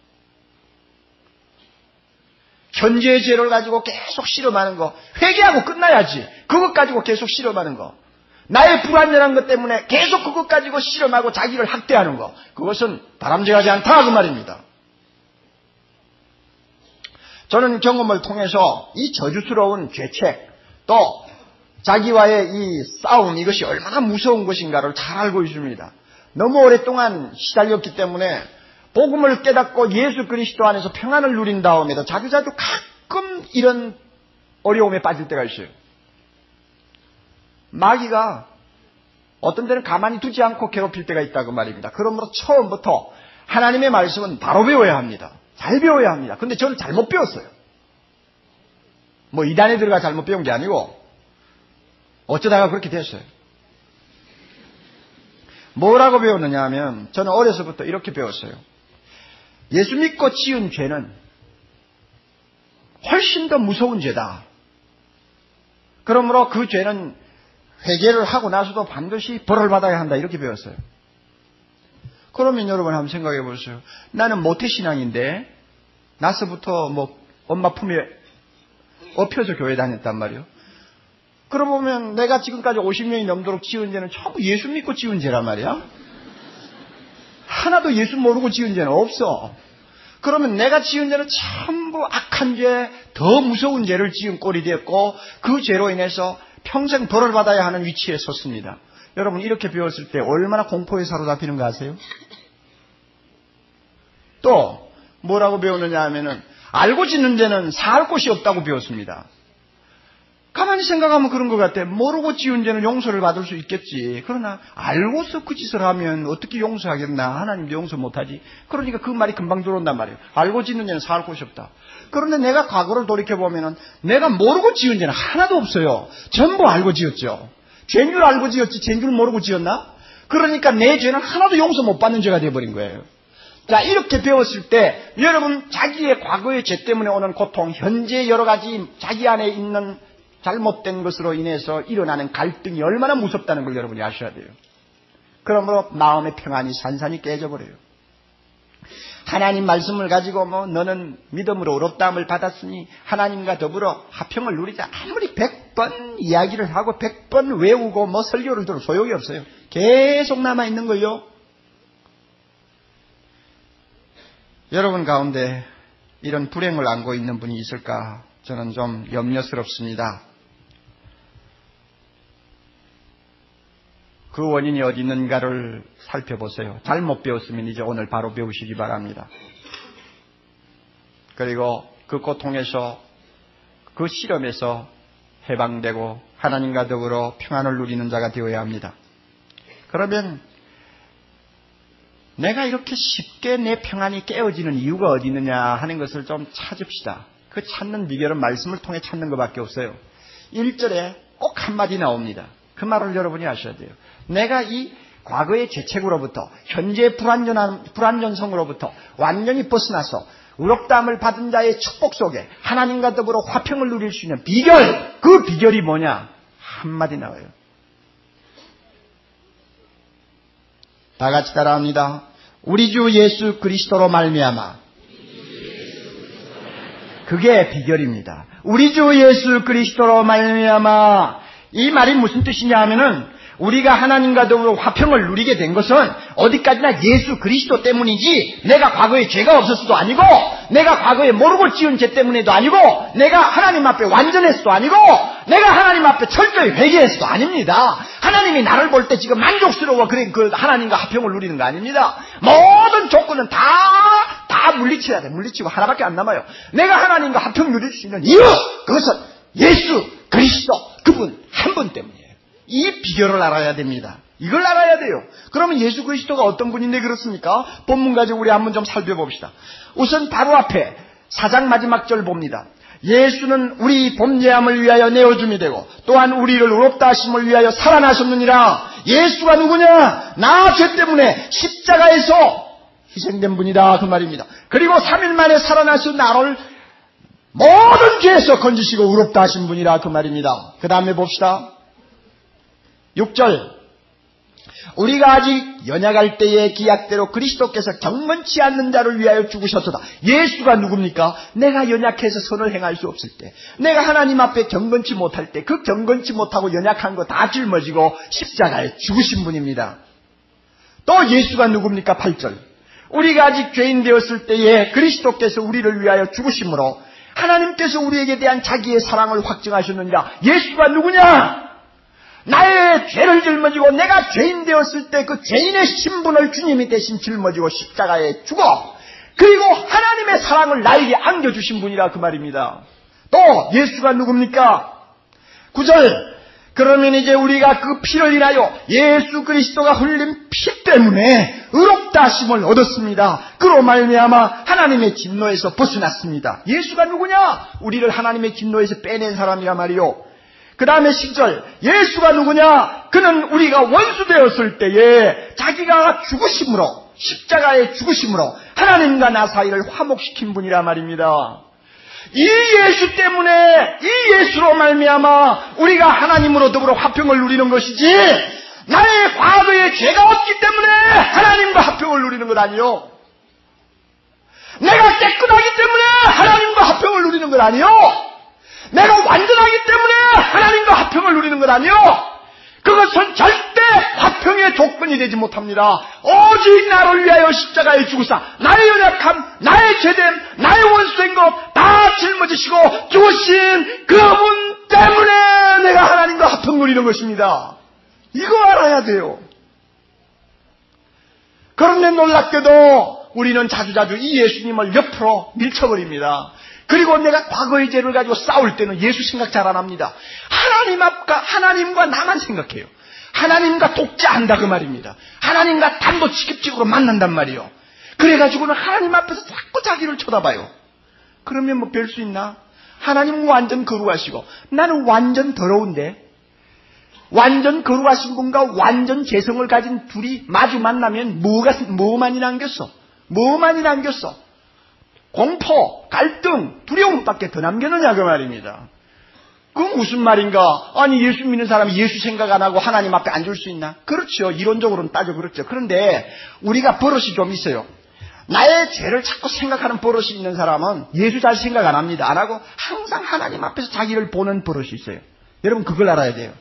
현재의 죄를 가지고 계속 실험하는 거, 회개하고 끝나야지. 그것 가지고 계속 실험하는 거. 나의 불완전한 것 때문에 계속 그것 가지고 실험하고 자기를 학대하는 거. 그것은 바람직하지 않다 그 말입니다. 저는 경험을 통해서 이 저주스러운 죄책, 또 자기와의 이 싸움, 이것이 얼마나 무서운 것인가를 잘 알고 있습니다. 너무 오랫동안 시달렸기 때문에 복음을 깨닫고 예수 그리스도 안에서 평안을 누린 다음에도 자주자주 가끔 이런 어려움에 빠질 때가 있어요. 마귀가 어떤 때는 가만히 두지 않고 괴롭힐 때가 있다고 말입니다. 그러므로 처음부터 하나님의 말씀은 바로 배워야 합니다. 잘 배워야 합니다. 근데 저는 잘못 배웠어요. 뭐 이단에 들어가 잘못 배운 게 아니고 어쩌다가 그렇게 됐어요. 뭐라고 배웠느냐 하면 저는 어려서부터 이렇게 배웠어요. 예수 믿고 지은 죄는 훨씬 더 무서운 죄다. 그러므로 그 죄는 회개를 하고 나서도 반드시 벌을 받아야 한다. 이렇게 배웠어요. 그러면 여러분 한번 생각해 보세요. 나는 모태신앙인데 나서부터 뭐 엄마 품에 업혀서 교회 다녔단 말이에요. 그러고 보면 내가 지금까지 50년이 넘도록 지은 죄는 전부 예수 믿고 지은 죄란 말이야. 하나도 예수 모르고 지은 죄는 없어. 그러면 내가 지은 죄는 전부 악한 죄, 더 무서운 죄를 지은 꼴이 되었고 그 죄로 인해서 평생 벌을 받아야 하는 위치에 섰습니다. 여러분 이렇게 배웠을 때 얼마나 공포에 사로잡히는 거 아세요? 또 뭐라고 배우느냐 하면은 알고 짓는 죄는 사할 곳이 없다고 배웠습니다. 가만히 생각하면 그런 것 같아. 모르고 지은 죄는 용서를 받을 수 있겠지. 그러나 알고서 그 짓을 하면 어떻게 용서하겠나. 하나님도 용서 못하지. 그러니까 그 말이 금방 들어온단 말이에요. 알고 짓는 죄는 사할 곳이 없다. 그런데 내가 과거를 돌이켜보면 내가 모르고 지은 죄는 하나도 없어요. 전부 알고 지었죠. 죄인 줄 알고 지었지 죄인 줄 모르고 지었나? 그러니까 내 죄는 하나도 용서 못 받는 죄가 되어버린 거예요. 자, 이렇게 배웠을 때 여러분 자기의 과거의 죄 때문에 오는 고통, 현재 여러 가지 자기 안에 있는 잘못된 것으로 인해서 일어나는 갈등이 얼마나 무섭다는 걸 여러분이 아셔야 돼요. 그러므로 마음의 평안이 산산이 깨져버려요. 하나님 말씀을 가지고 뭐 너는 믿음으로 의롭다함을 받았으니 하나님과 더불어 화평을 누리자. 아무리 100번 이야기를 하고 100번 외우고 뭐 설교를 들어도 소용이 없어요. 계속 남아있는 거요. 여러분 가운데 이런 불행을 안고 있는 분이 있을까? 저는 좀 염려스럽습니다. 그 원인이 어디 있는가를 살펴보세요. 잘못 배웠으면 이제 오늘 바로 배우시기 바랍니다. 그리고 그 고통에서 그 시험에서 해방되고 하나님과 더불어 평안을 누리는 자가 되어야 합니다. 그러면 내가 이렇게 쉽게 내 평안이 깨어지는 이유가 어디 있느냐 하는 것을 좀 찾읍시다. 그 찾는 비결은 말씀을 통해 찾는 것밖에 없어요. 1절에 꼭 한마디 나옵니다. 그 말을 여러분이 아셔야 돼요. 내가 이 과거의 죄책으로부터 현재의 불완전성으로부터 완전히 벗어나서 의롭다함을 받은 자의 축복 속에 하나님과 더불어 화평을 누릴 수 있는 비결, 그 비결이 뭐냐? 한마디 나와요. 다 같이 따라합니다. 우리 주 예수 그리스도로 말미암아. 그게 비결입니다. 우리 주 예수 그리스도로 말미암아. 이 말이 무슨 뜻이냐 하면은 우리가 하나님과 더불어 화평을 누리게 된 것은 어디까지나 예수 그리스도 때문이지 내가 과거에 죄가 없었어도 아니고 내가 과거에 모르고 지은 죄 때문에도 아니고 내가 하나님 앞에 완전했어도 아니고 내가 하나님 앞에 철저히 회개했어도 아닙니다. 하나님이 나를 볼 때 지금 만족스러워 그래 그 하나님과 화평을 누리는 거 아닙니다. 모든 조건은 다 물리쳐야 돼. 물리치고 하나밖에 안 남아요. 내가 하나님과 화평 누릴 수 있는 이유, 그것은 예수 그리스도 그분 한 분 때문이에요. 이 비결을 알아야 됩니다. 이걸 알아야 돼요. 그러면 예수 그리스도가 어떤 분인데 그렇습니까? 본문 가지고 우리 한번 좀 살펴봅시다. 우선 바로 앞에 4장 마지막 절 봅니다. 예수는 우리 범죄함을 위하여 내어줌이 되고 또한 우리를 의롭다 하심을 위하여 살아나셨느니라. 예수가 누구냐? 나 죄 때문에 십자가에서 희생된 분이다 그 말입니다. 그리고 3일 만에 살아나서 나를 모든 죄에서 건지시고 의롭다 하신 분이라 그 말입니다. 그 다음에 봅시다. 6절. 우리가 아직 연약할 때의 기약대로 그리스도께서 경건치 않는 자를 위하여 죽으셨도다. 예수가 누굽니까? 내가 연약해서 선을 행할 수 없을 때, 내가 하나님 앞에 경건치 못할 때, 그 경건치 못하고 연약한 거 다 짊어지고 십자가에 죽으신 분입니다. 또 예수가 누굽니까? 8절. 우리가 아직 죄인 되었을 때에 그리스도께서 우리를 위하여 죽으심으로 하나님께서 우리에게 대한 자기의 사랑을 확증하셨느니라. 예수가 누구냐? 나의 죄를 짊어지고 내가 죄인 되었을 때 그 죄인의 신분을 주님이 대신 짊어지고 십자가에 죽어 그리고 하나님의 사랑을 나에게 안겨주신 분이라 그 말입니다. 또 예수가 누굽니까? 9절, 그러면 이제 우리가 그 피를 인하여 예수 그리스도가 흘린 피 때문에 의롭다 하심을 얻었습니다. 그로 말미암아 하나님의 진노에서 벗어났습니다. 예수가 누구냐? 우리를 하나님의 진노에서 빼낸 사람이란 말이요. 그 다음에 10절, 예수가 누구냐? 그는 우리가 원수 되었을 때에 자기가 죽으심으로, 십자가의 죽으심으로 하나님과 나 사이를 화목시킨 분이란 말입니다. 이 예수 때문에, 이 예수로 말미암아 우리가 하나님으로 더불어 화평을 누리는 것이지, 나의 과거에 죄가 없기 때문에 하나님과 화평을 누리는 것 아니요. 내가 깨끗하기 때문에 하나님과 화평을 누리는 것 아니요. 내가 완전하기 때문에 하나님과 화평을 누리는 것 아니요. 그것은 절대 화평의 조건이 되지 못합니다. 오직 나를 위하여 십자가에 죽으사 나의 연약함, 나의 죄됨, 나의 원수된 것 다 짊어지시고 죽으신 그분 때문에 내가 하나님과 화평 누리는 것입니다. 이거 알아야 돼요. 그런데 놀랍게도 우리는 자주자주 이 예수님을 옆으로 밀쳐버립니다. 그리고 내가 과거의 죄를 가지고 싸울 때는 예수 생각 잘 안 합니다. 하나님과 나만 생각해요. 하나님과 독자한다 그 말입니다. 하나님과 단도직입적으로 만난단 말이에요. 그래가지고는 하나님 앞에서 자꾸 자기를 쳐다봐요. 그러면 뭐 별 수 있나? 하나님은 완전 거룩하시고 나는 완전 더러운데, 완전 거룩하신 분과 완전 재성을 가진 둘이 마주 만나면 뭐만이 남겼어? 뭐만이 남겼어? 공포, 갈등, 두려움밖에 더 남겼느냐 그 말입니다. 그건 무슨 말인가? 아니 예수 믿는 사람이 예수 생각 안 하고 하나님 앞에 앉을 수 있나? 그렇죠. 이론적으로는 따져 그렇죠. 그런데 우리가 버릇이 좀 있어요. 나의 죄를 자꾸 생각하는 버릇이 있는 사람은 예수 잘 생각 안 합니다. 안 하고 항상 하나님 앞에서 자기를 보는 버릇이 있어요. 여러분 그걸 알아야 돼요.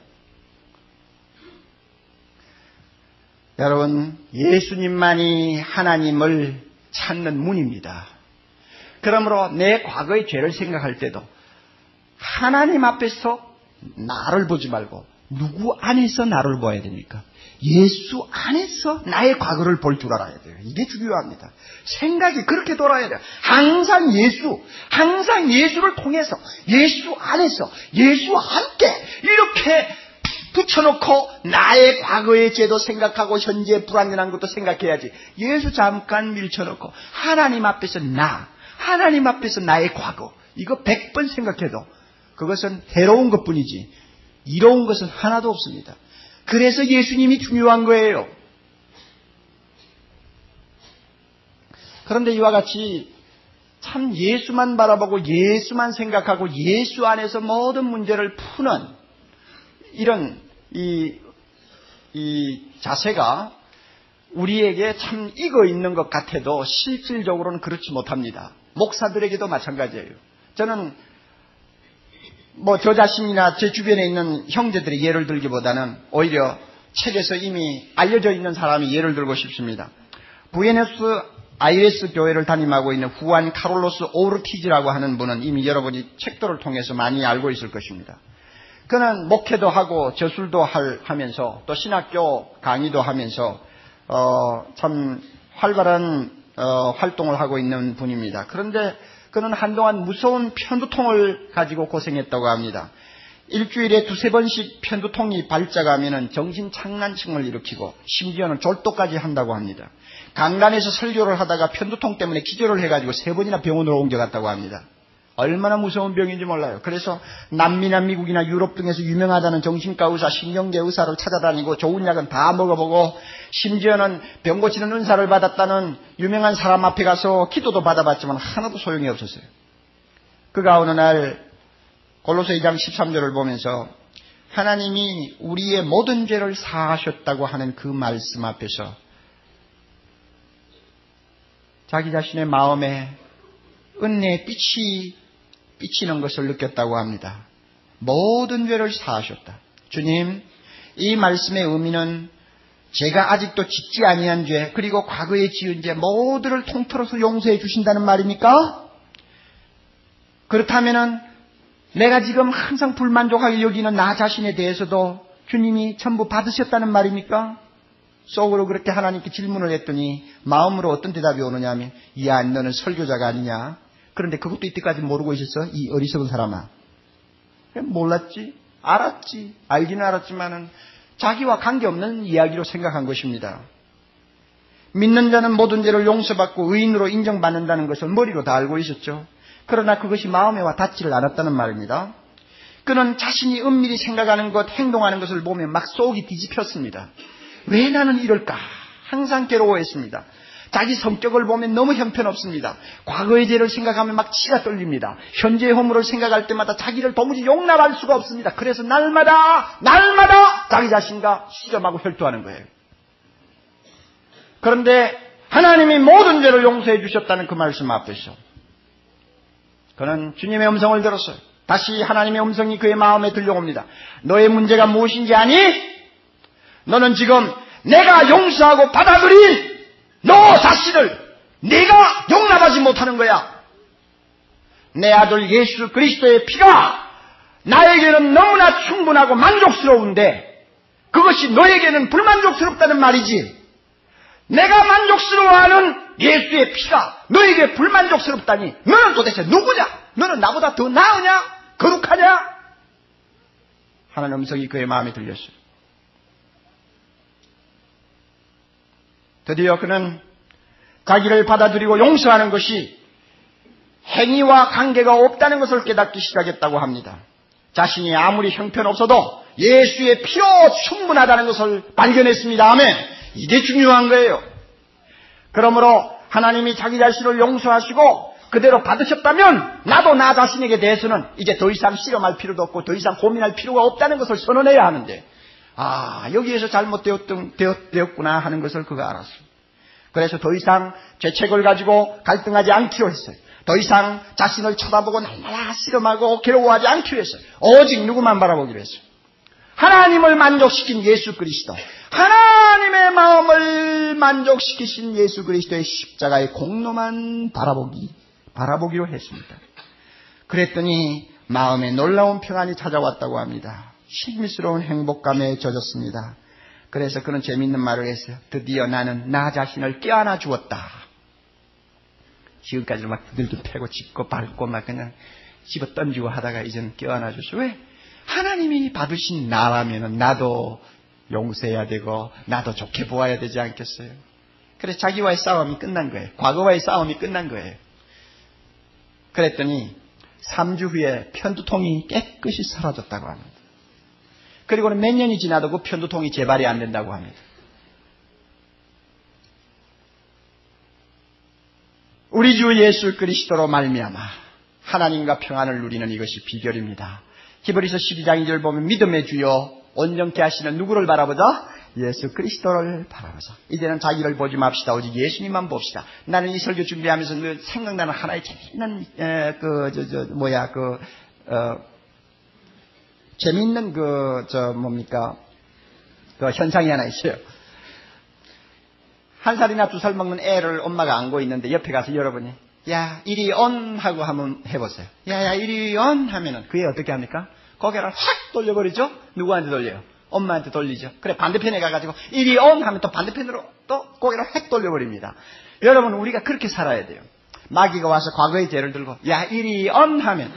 여러분 예수님만이 하나님을 찾는 문입니다. 그러므로 내 과거의 죄를 생각할 때도 하나님 앞에서 나를 보지 말고 누구 안에서 나를 봐야 됩니까? 예수 안에서 나의 과거를 볼 줄 알아야 돼요. 이게 중요합니다. 생각이 그렇게 돌아야 돼요. 항상 예수를 통해서, 예수 안에서, 예수와 함께 이렇게 붙여놓고 나의 과거의 죄도 생각하고 현재 불완전한 것도 생각해야지. 예수 잠깐 밀쳐놓고 하나님 앞에서 하나님 앞에서 나의 과거, 이거 100번 생각해도 그것은 해로운 것뿐이지 이로운 것은 하나도 없습니다. 그래서 예수님이 중요한 거예요. 그런데 이와 같이 참 예수만 바라보고 예수만 생각하고 예수 안에서 모든 문제를 푸는 이런 이 자세가 우리에게 참 익어 있는 것 같아도 실질적으로는 그렇지 못합니다. 목사들에게도 마찬가지예요. 저는 저 자신이나 제 주변에 있는 형제들의 예를 들기보다는 오히려 책에서 이미 알려져 있는 사람이 예를 들고 싶습니다. 부에노스 아이레스 교회를 담임하고 있는 후안 카롤로스 오르티즈라고 하는 분은 이미 여러분이 책들을 통해서 많이 알고 있을 것입니다. 그는 목회도 하고 저술도 하면서 또 신학교 강의도 하면서 참 활발한 활동을 하고 있는 분입니다. 그런데 그는 한동안 무서운 편두통을 가지고 고생했다고 합니다. 일주일에 2-3번씩 편두통이 발작하면 정신착란증을 일으키고 심지어는 졸도까지 한다고 합니다. 강단에서 설교를 하다가 편두통 때문에 기절을 해가지고 3번이나 병원으로 옮겨갔다고 합니다. 얼마나 무서운 병인지 몰라요. 그래서 남미나 미국이나 유럽 등에서 유명하다는 정신과 의사, 신경계 의사를 찾아다니고 좋은 약은 다 먹어보고 심지어는 병 고치는 은사를 받았다는 유명한 사람 앞에 가서 기도도 받아봤지만 하나도 소용이 없었어요. 그가 어느 날 골로새 2장 13절을 보면서 하나님이 우리의 모든 죄를 사하셨다고 하는 그 말씀 앞에서 자기 자신의 마음에 은혜의 빛이 비치는 것을 느꼈다고 합니다. 모든 죄를 사하셨다. 주님, 이 말씀의 의미는 제가 아직도 짓지 아니한 죄 그리고 과거에 지은 죄 모두를 통틀어서 용서해 주신다는 말입니까? 그렇다면 내가 지금 항상 불만족하게 여기는 나 자신에 대해서도 주님이 전부 받으셨다는 말입니까? 속으로 그렇게 하나님께 질문을 했더니 마음으로 어떤 대답이 오느냐 하면, 이야 너는 설교자가 아니냐? 그런데 그것도 이때까지 모르고 있었어? 이 어리석은 사람아. 몰랐지? 알았지? 알기는 알았지만은 자기와 관계없는 이야기로 생각한 것입니다. 믿는 자는 모든 죄를 용서받고 의인으로 인정받는다는 것을 머리로 다 알고 있었죠. 그러나 그것이 마음에 와 닿지를 않았다는 말입니다. 그는 자신이 은밀히 생각하는 것, 행동하는 것을 보면 막 속이 뒤집혔습니다. 왜 나는 이럴까? 항상 괴로워했습니다. 자기 성격을 보면 너무 형편없습니다. 과거의 죄를 생각하면 막 치가 떨립니다. 현재의 허물을 생각할 때마다 자기를 도무지 용납할 수가 없습니다. 그래서 날마다 자기 자신과 시험하고 혈투하는 거예요. 그런데 하나님이 모든 죄를 용서해 주셨다는 그 말씀 앞에서 그는 주님의 음성을 들었어요. 다시 하나님의 음성이 그의 마음에 들려옵니다. 너의 문제가 무엇인지 아니? 너는 지금 내가 용서하고 받아들인 너 자신을 내가 용납하지 못하는 거야. 내 아들 예수 그리스도의 피가 나에게는 너무나 충분하고 만족스러운데 그것이 너에게는 불만족스럽다는 말이지. 내가 만족스러워하는 예수의 피가 너에게 불만족스럽다니 너는 도대체 누구냐? 너는 나보다 더 나으냐? 거룩하냐? 하나님의 음성이 그의 마음에 들렸어요. 드디어 그는 자기를 받아들이고 용서하는 것이 행위와 관계가 없다는 것을 깨닫기 시작했다고 합니다. 자신이 아무리 형편없어도 예수의 피로 충분하다는 것을 발견했습니다. 아멘. 이게 중요한 거예요. 그러므로 하나님이 자기 자신을 용서하시고 그대로 받으셨다면 나도 나 자신에게 대해서는 이제 더 이상 실험할 필요도 없고 더 이상 고민할 필요가 없다는 것을 선언해야 하는데 여기에서 잘못되었구나 하는 것을 그가 알았어요. 그래서 더 이상 죄책을 가지고 갈등하지 않기로 했어요. 더 이상 자신을 쳐다보고 날마다 실험하고 괴로워하지 않기로 했어요. 오직 누구만 바라보기로 했어요. 하나님을 만족시킨 예수 그리스도, 하나님의 마음을 만족시키신 예수 그리스도의 십자가의 공로만 바라보기로 했습니다. 그랬더니 마음에 놀라운 평안이 찾아왔다고 합니다. 신비스러운 행복감에 젖었습니다. 그래서 그는 재미있는 말을 했어요. 드디어 나는 나 자신을 껴안아 주었다. 지금까지는 막 두들겨 패고 짚고 밟고 막 그냥 집어 던지고 하다가 이제는 껴안아 줬어. 왜? 하나님이 받으신 나라면은 나도 용서해야 되고 나도 좋게 보아야 되지 않겠어요? 그래서 자기와의 싸움이 끝난 거예요. 과거와의 싸움이 끝난 거예요. 그랬더니 3주 후에 편두통이 깨끗이 사라졌다고 합니다. 그리고는 몇 년이 지나도 그 편두통이 재발이 안 된다고 합니다. 우리 주 예수 그리스도로 말미암아 하나님과 평안을 누리는 이것이 비결입니다. 히브리서 12장 2절 보면 믿음의 주요 온전케 하시는 누구를 바라보자? 예수 그리스도를 바라보자. 이제는 자기를 보지 맙시다. 오직 예수님만 봅시다. 나는 이 설교 준비하면서 늘 생각나는 하나의 재미있는 재미있는 현상이 하나 있어요. 1살이나 2살 먹는 애를 엄마가 안고 있는데 옆에 가서 여러분이 야 이리 온 하고 한번 해보세요. 야야 이리 온 하면은 그 애 어떻게 합니까? 고개를 확 돌려버리죠? 누구한테 돌려요? 엄마한테 돌리죠. 그래 반대편에 가가지고 이리 온 하면 또 반대편으로 또 고개를 확 돌려버립니다. 여러분 우리가 그렇게 살아야 돼요. 마귀가 와서 과거의 죄를 들고 야 이리 온 하면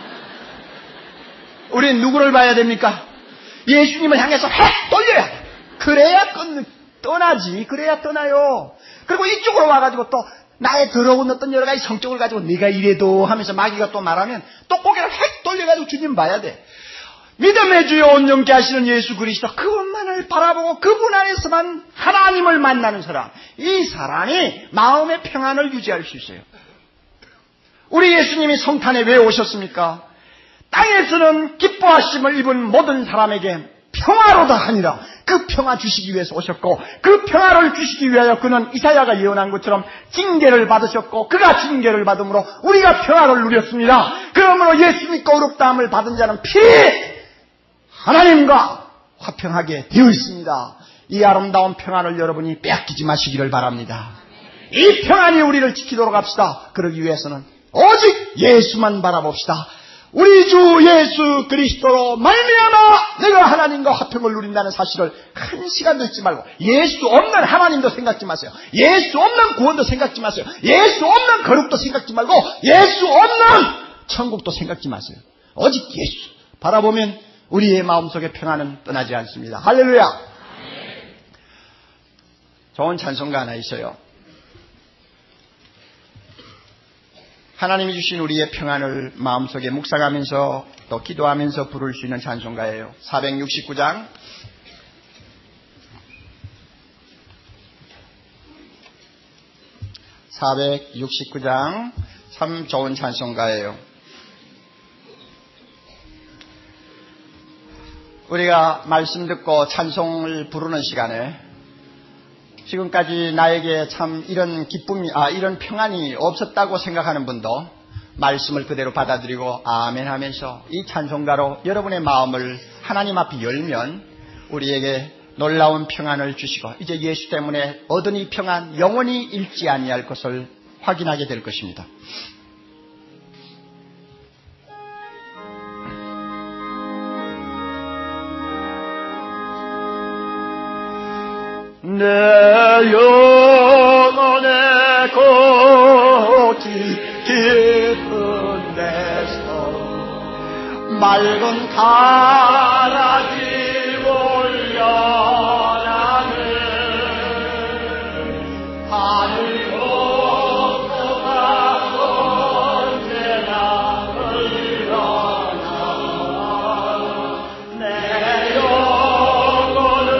우리는 누구를 봐야 됩니까? 예수님을 향해서 확 돌려야 돼. 그래야 떠나지. 그래야 떠나요. 그리고 이쪽으로 와가지고 또 나의 더러운 어떤 여러 가지 성격을 가지고 네가 이래도 하면서 마귀가 또 말하면 또 고개를 확 돌려가지고 주님 봐야 돼. 믿음의 주여 온전케 하시는 예수 그리스도 그분만을 바라보고 그분 안에서만 하나님을 만나는 사람, 이 사람이 마음의 평안을 유지할 수 있어요. 우리 예수님이 성탄에 왜 오셨습니까? 땅에서는 기뻐하심을 입은 모든 사람에게 평화로다 하니라. 그 평화 주시기 위해서 오셨고 그 평화를 주시기 위하여 그는 이사야가 예언한 것처럼 징계를 받으셨고 그가 징계를 받음으로 우리가 평화를 누렸습니다. 그러므로 예수 믿고 의롭다함을 받은 자는 하나님과 화평하게 되어 있습니다. 이 아름다운 평안을 여러분이 빼앗기지 마시기를 바랍니다. 이 평안이 우리를 지키도록 합시다. 그러기 위해서는 오직 예수만 바라봅시다. 우리 주 예수 그리스도로 말미암아 내가 하나님과 화평을 누린다는 사실을 한 시간도 잊지 말고, 예수 없는 하나님도 생각지 마세요. 예수 없는 구원도 생각지 마세요. 예수 없는 거룩도 생각지 말고, 예수 없는 천국도 생각지 마세요. 오직 예수 바라보면 우리의 마음속의 평안은 떠나지 않습니다. 할렐루야. 좋은 찬송가 하나 있어요. 하나님이 주신 우리의 평안을 마음속에 묵상하면서 또 기도하면서 부를 수 있는 찬송가예요. 469장 469장 참 좋은 찬송가예요. 우리가 말씀 듣고 찬송을 부르는 시간에 지금까지 나에게 참 이런 기쁨이, 이런 평안이 없었다고 생각하는 분도 말씀을 그대로 받아들이고 아멘 하면서 이 찬송가로 여러분의 마음을 하나님 앞에 열면 우리에게 놀라운 평안을 주시고, 이제 예수 때문에 얻은 이 평안 영원히 잃지 아니할 것을 확인하게 될 것입니다. 내 영혼의 꽃이 깊은 데서 맑은 가라지 올려나는 하늘 곳곳가 언제나 흘러나와 내 영혼을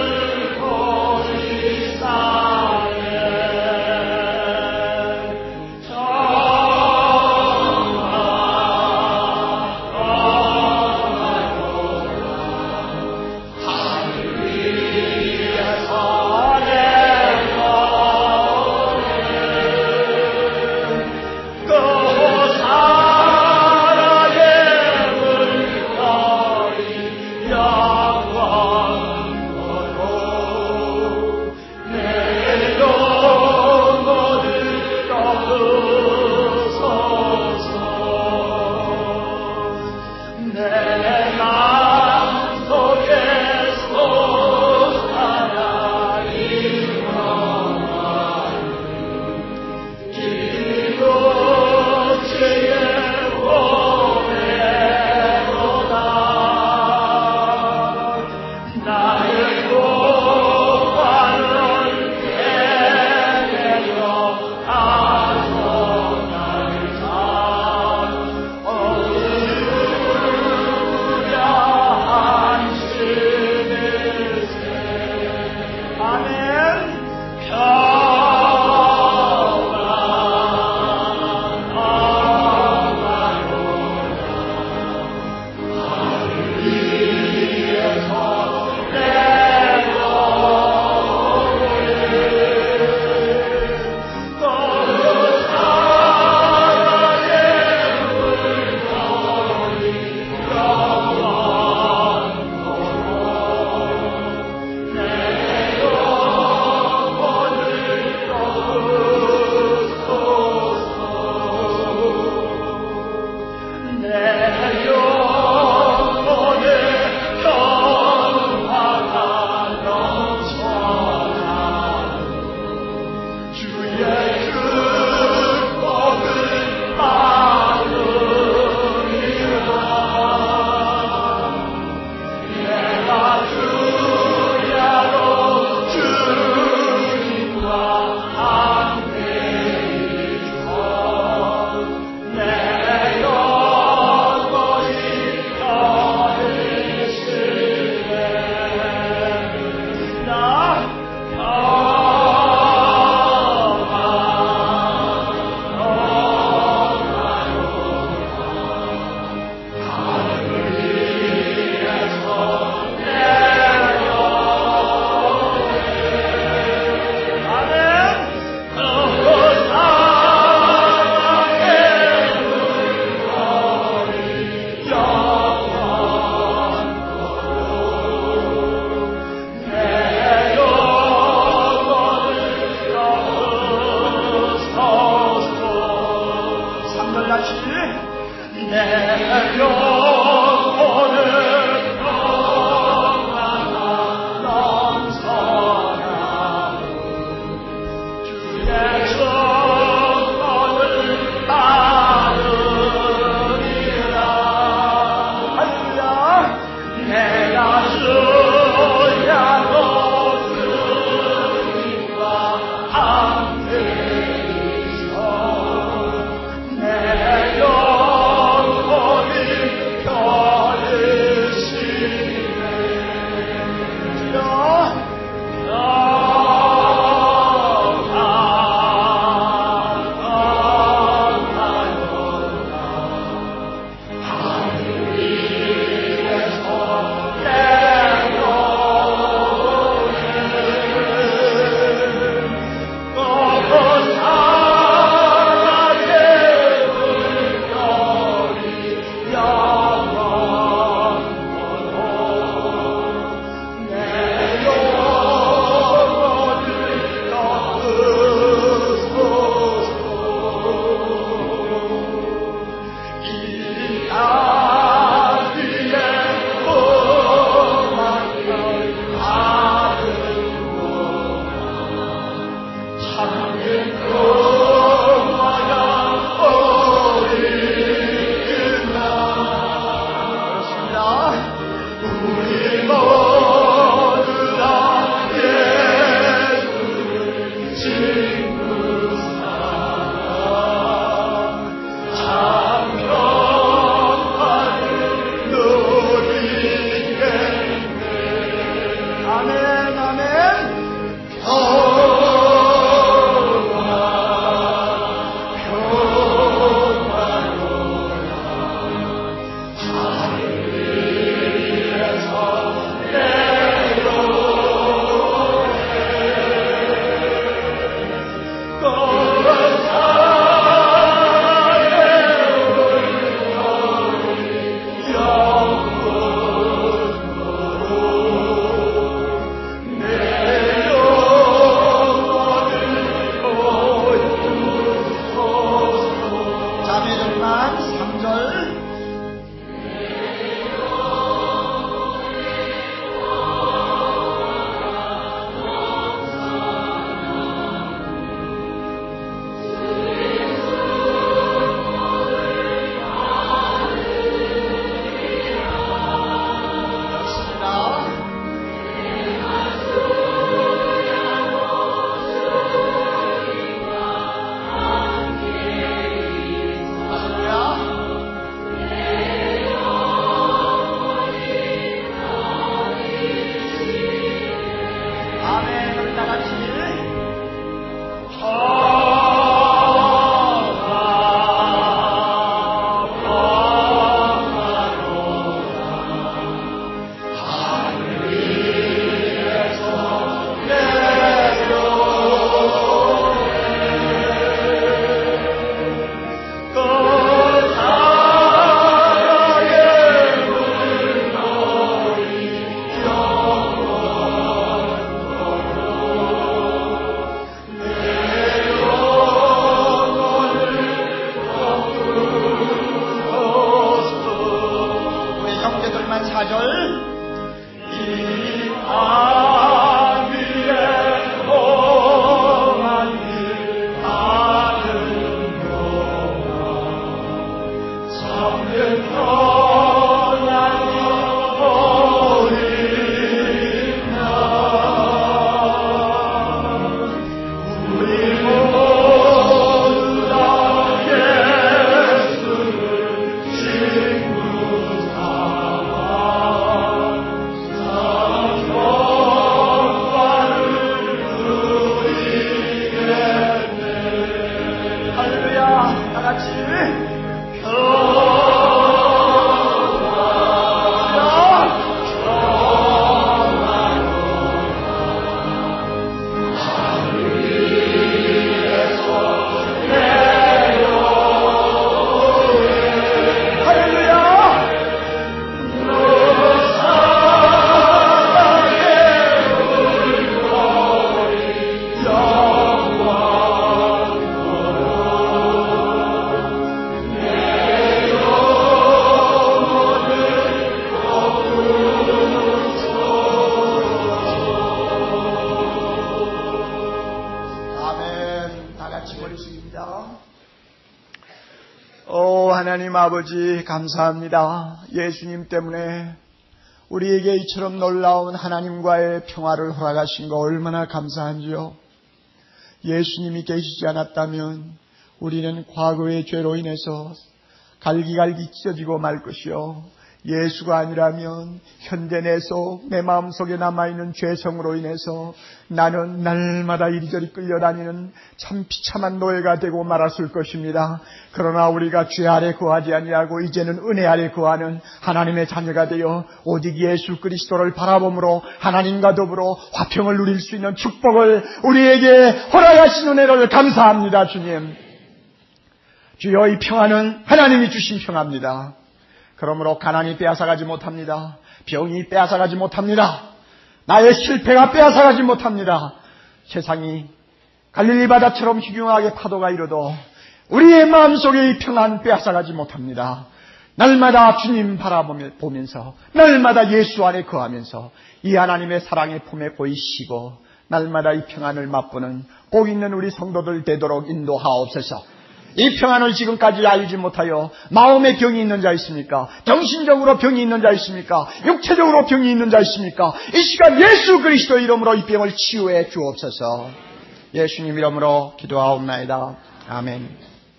하나님 아버지 감사합니다. 예수님 때문에 우리에게 이처럼 놀라운 하나님과의 평화를 허락하신 거 얼마나 감사한지요. 예수님이 계시지 않았다면 우리는 과거의 죄로 인해서 갈기갈기 찢어지고 말 것이요. 예수가 아니라면 현재 내 속, 내 마음속에 남아있는 죄성으로 인해서 나는 날마다 이리저리 끌려다니는 참 비참한 노예가 되고 말았을 것입니다. 그러나 우리가 죄 아래 거하지 아니하고 이제는 은혜 아래 거하는 하나님의 자녀가 되어 오직 예수 그리스도를 바라봄으로 하나님과 더불어 화평을 누릴 수 있는 축복을 우리에게 허락하신 은혜를 감사합니다. 주님, 주여, 이 평화는 하나님이 주신 평화입니다. 그러므로 가난이 빼앗아가지 못합니다. 병이 빼앗아가지 못합니다. 나의 실패가 빼앗아가지 못합니다. 세상이 갈릴리 바다처럼 휘중하게 파도가 일어도 우리의 마음속에 이 평안 빼앗아가지 못합니다. 날마다 주님 바라보면서 날마다 예수 안에 거하면서 이 하나님의 사랑의 품에 고이 쉬고 날마다 이 평안을 맛보는 복 있는 우리 성도들 되도록 인도하옵소서. 이 평안을 지금까지 알지 못하여 마음에 병이 있는 자 있습니까? 정신적으로 병이 있는 자 있습니까? 육체적으로 병이 있는 자 있습니까? 이 시간 예수 그리스도의 이름으로 이 병을 치유해 주옵소서. 예수님 이름으로 기도하옵나이다. 아멘.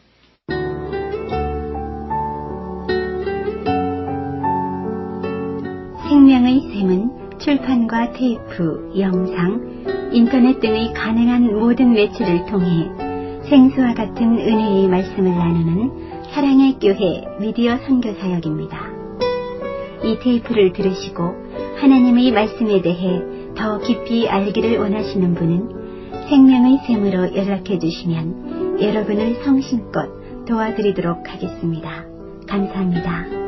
생명의 샘은 출판과 테이프, 영상, 인터넷 등의 가능한 모든 매체를 통해 생수와 같은 은혜의 말씀을 나누는 사랑의 교회 미디어 선교사역입니다. 이 테이프를 들으시고 하나님의 말씀에 대해 더 깊이 알기를 원하시는 분은 생명의 샘으로 연락해 주시면 여러분을 성심껏 도와드리도록 하겠습니다. 감사합니다.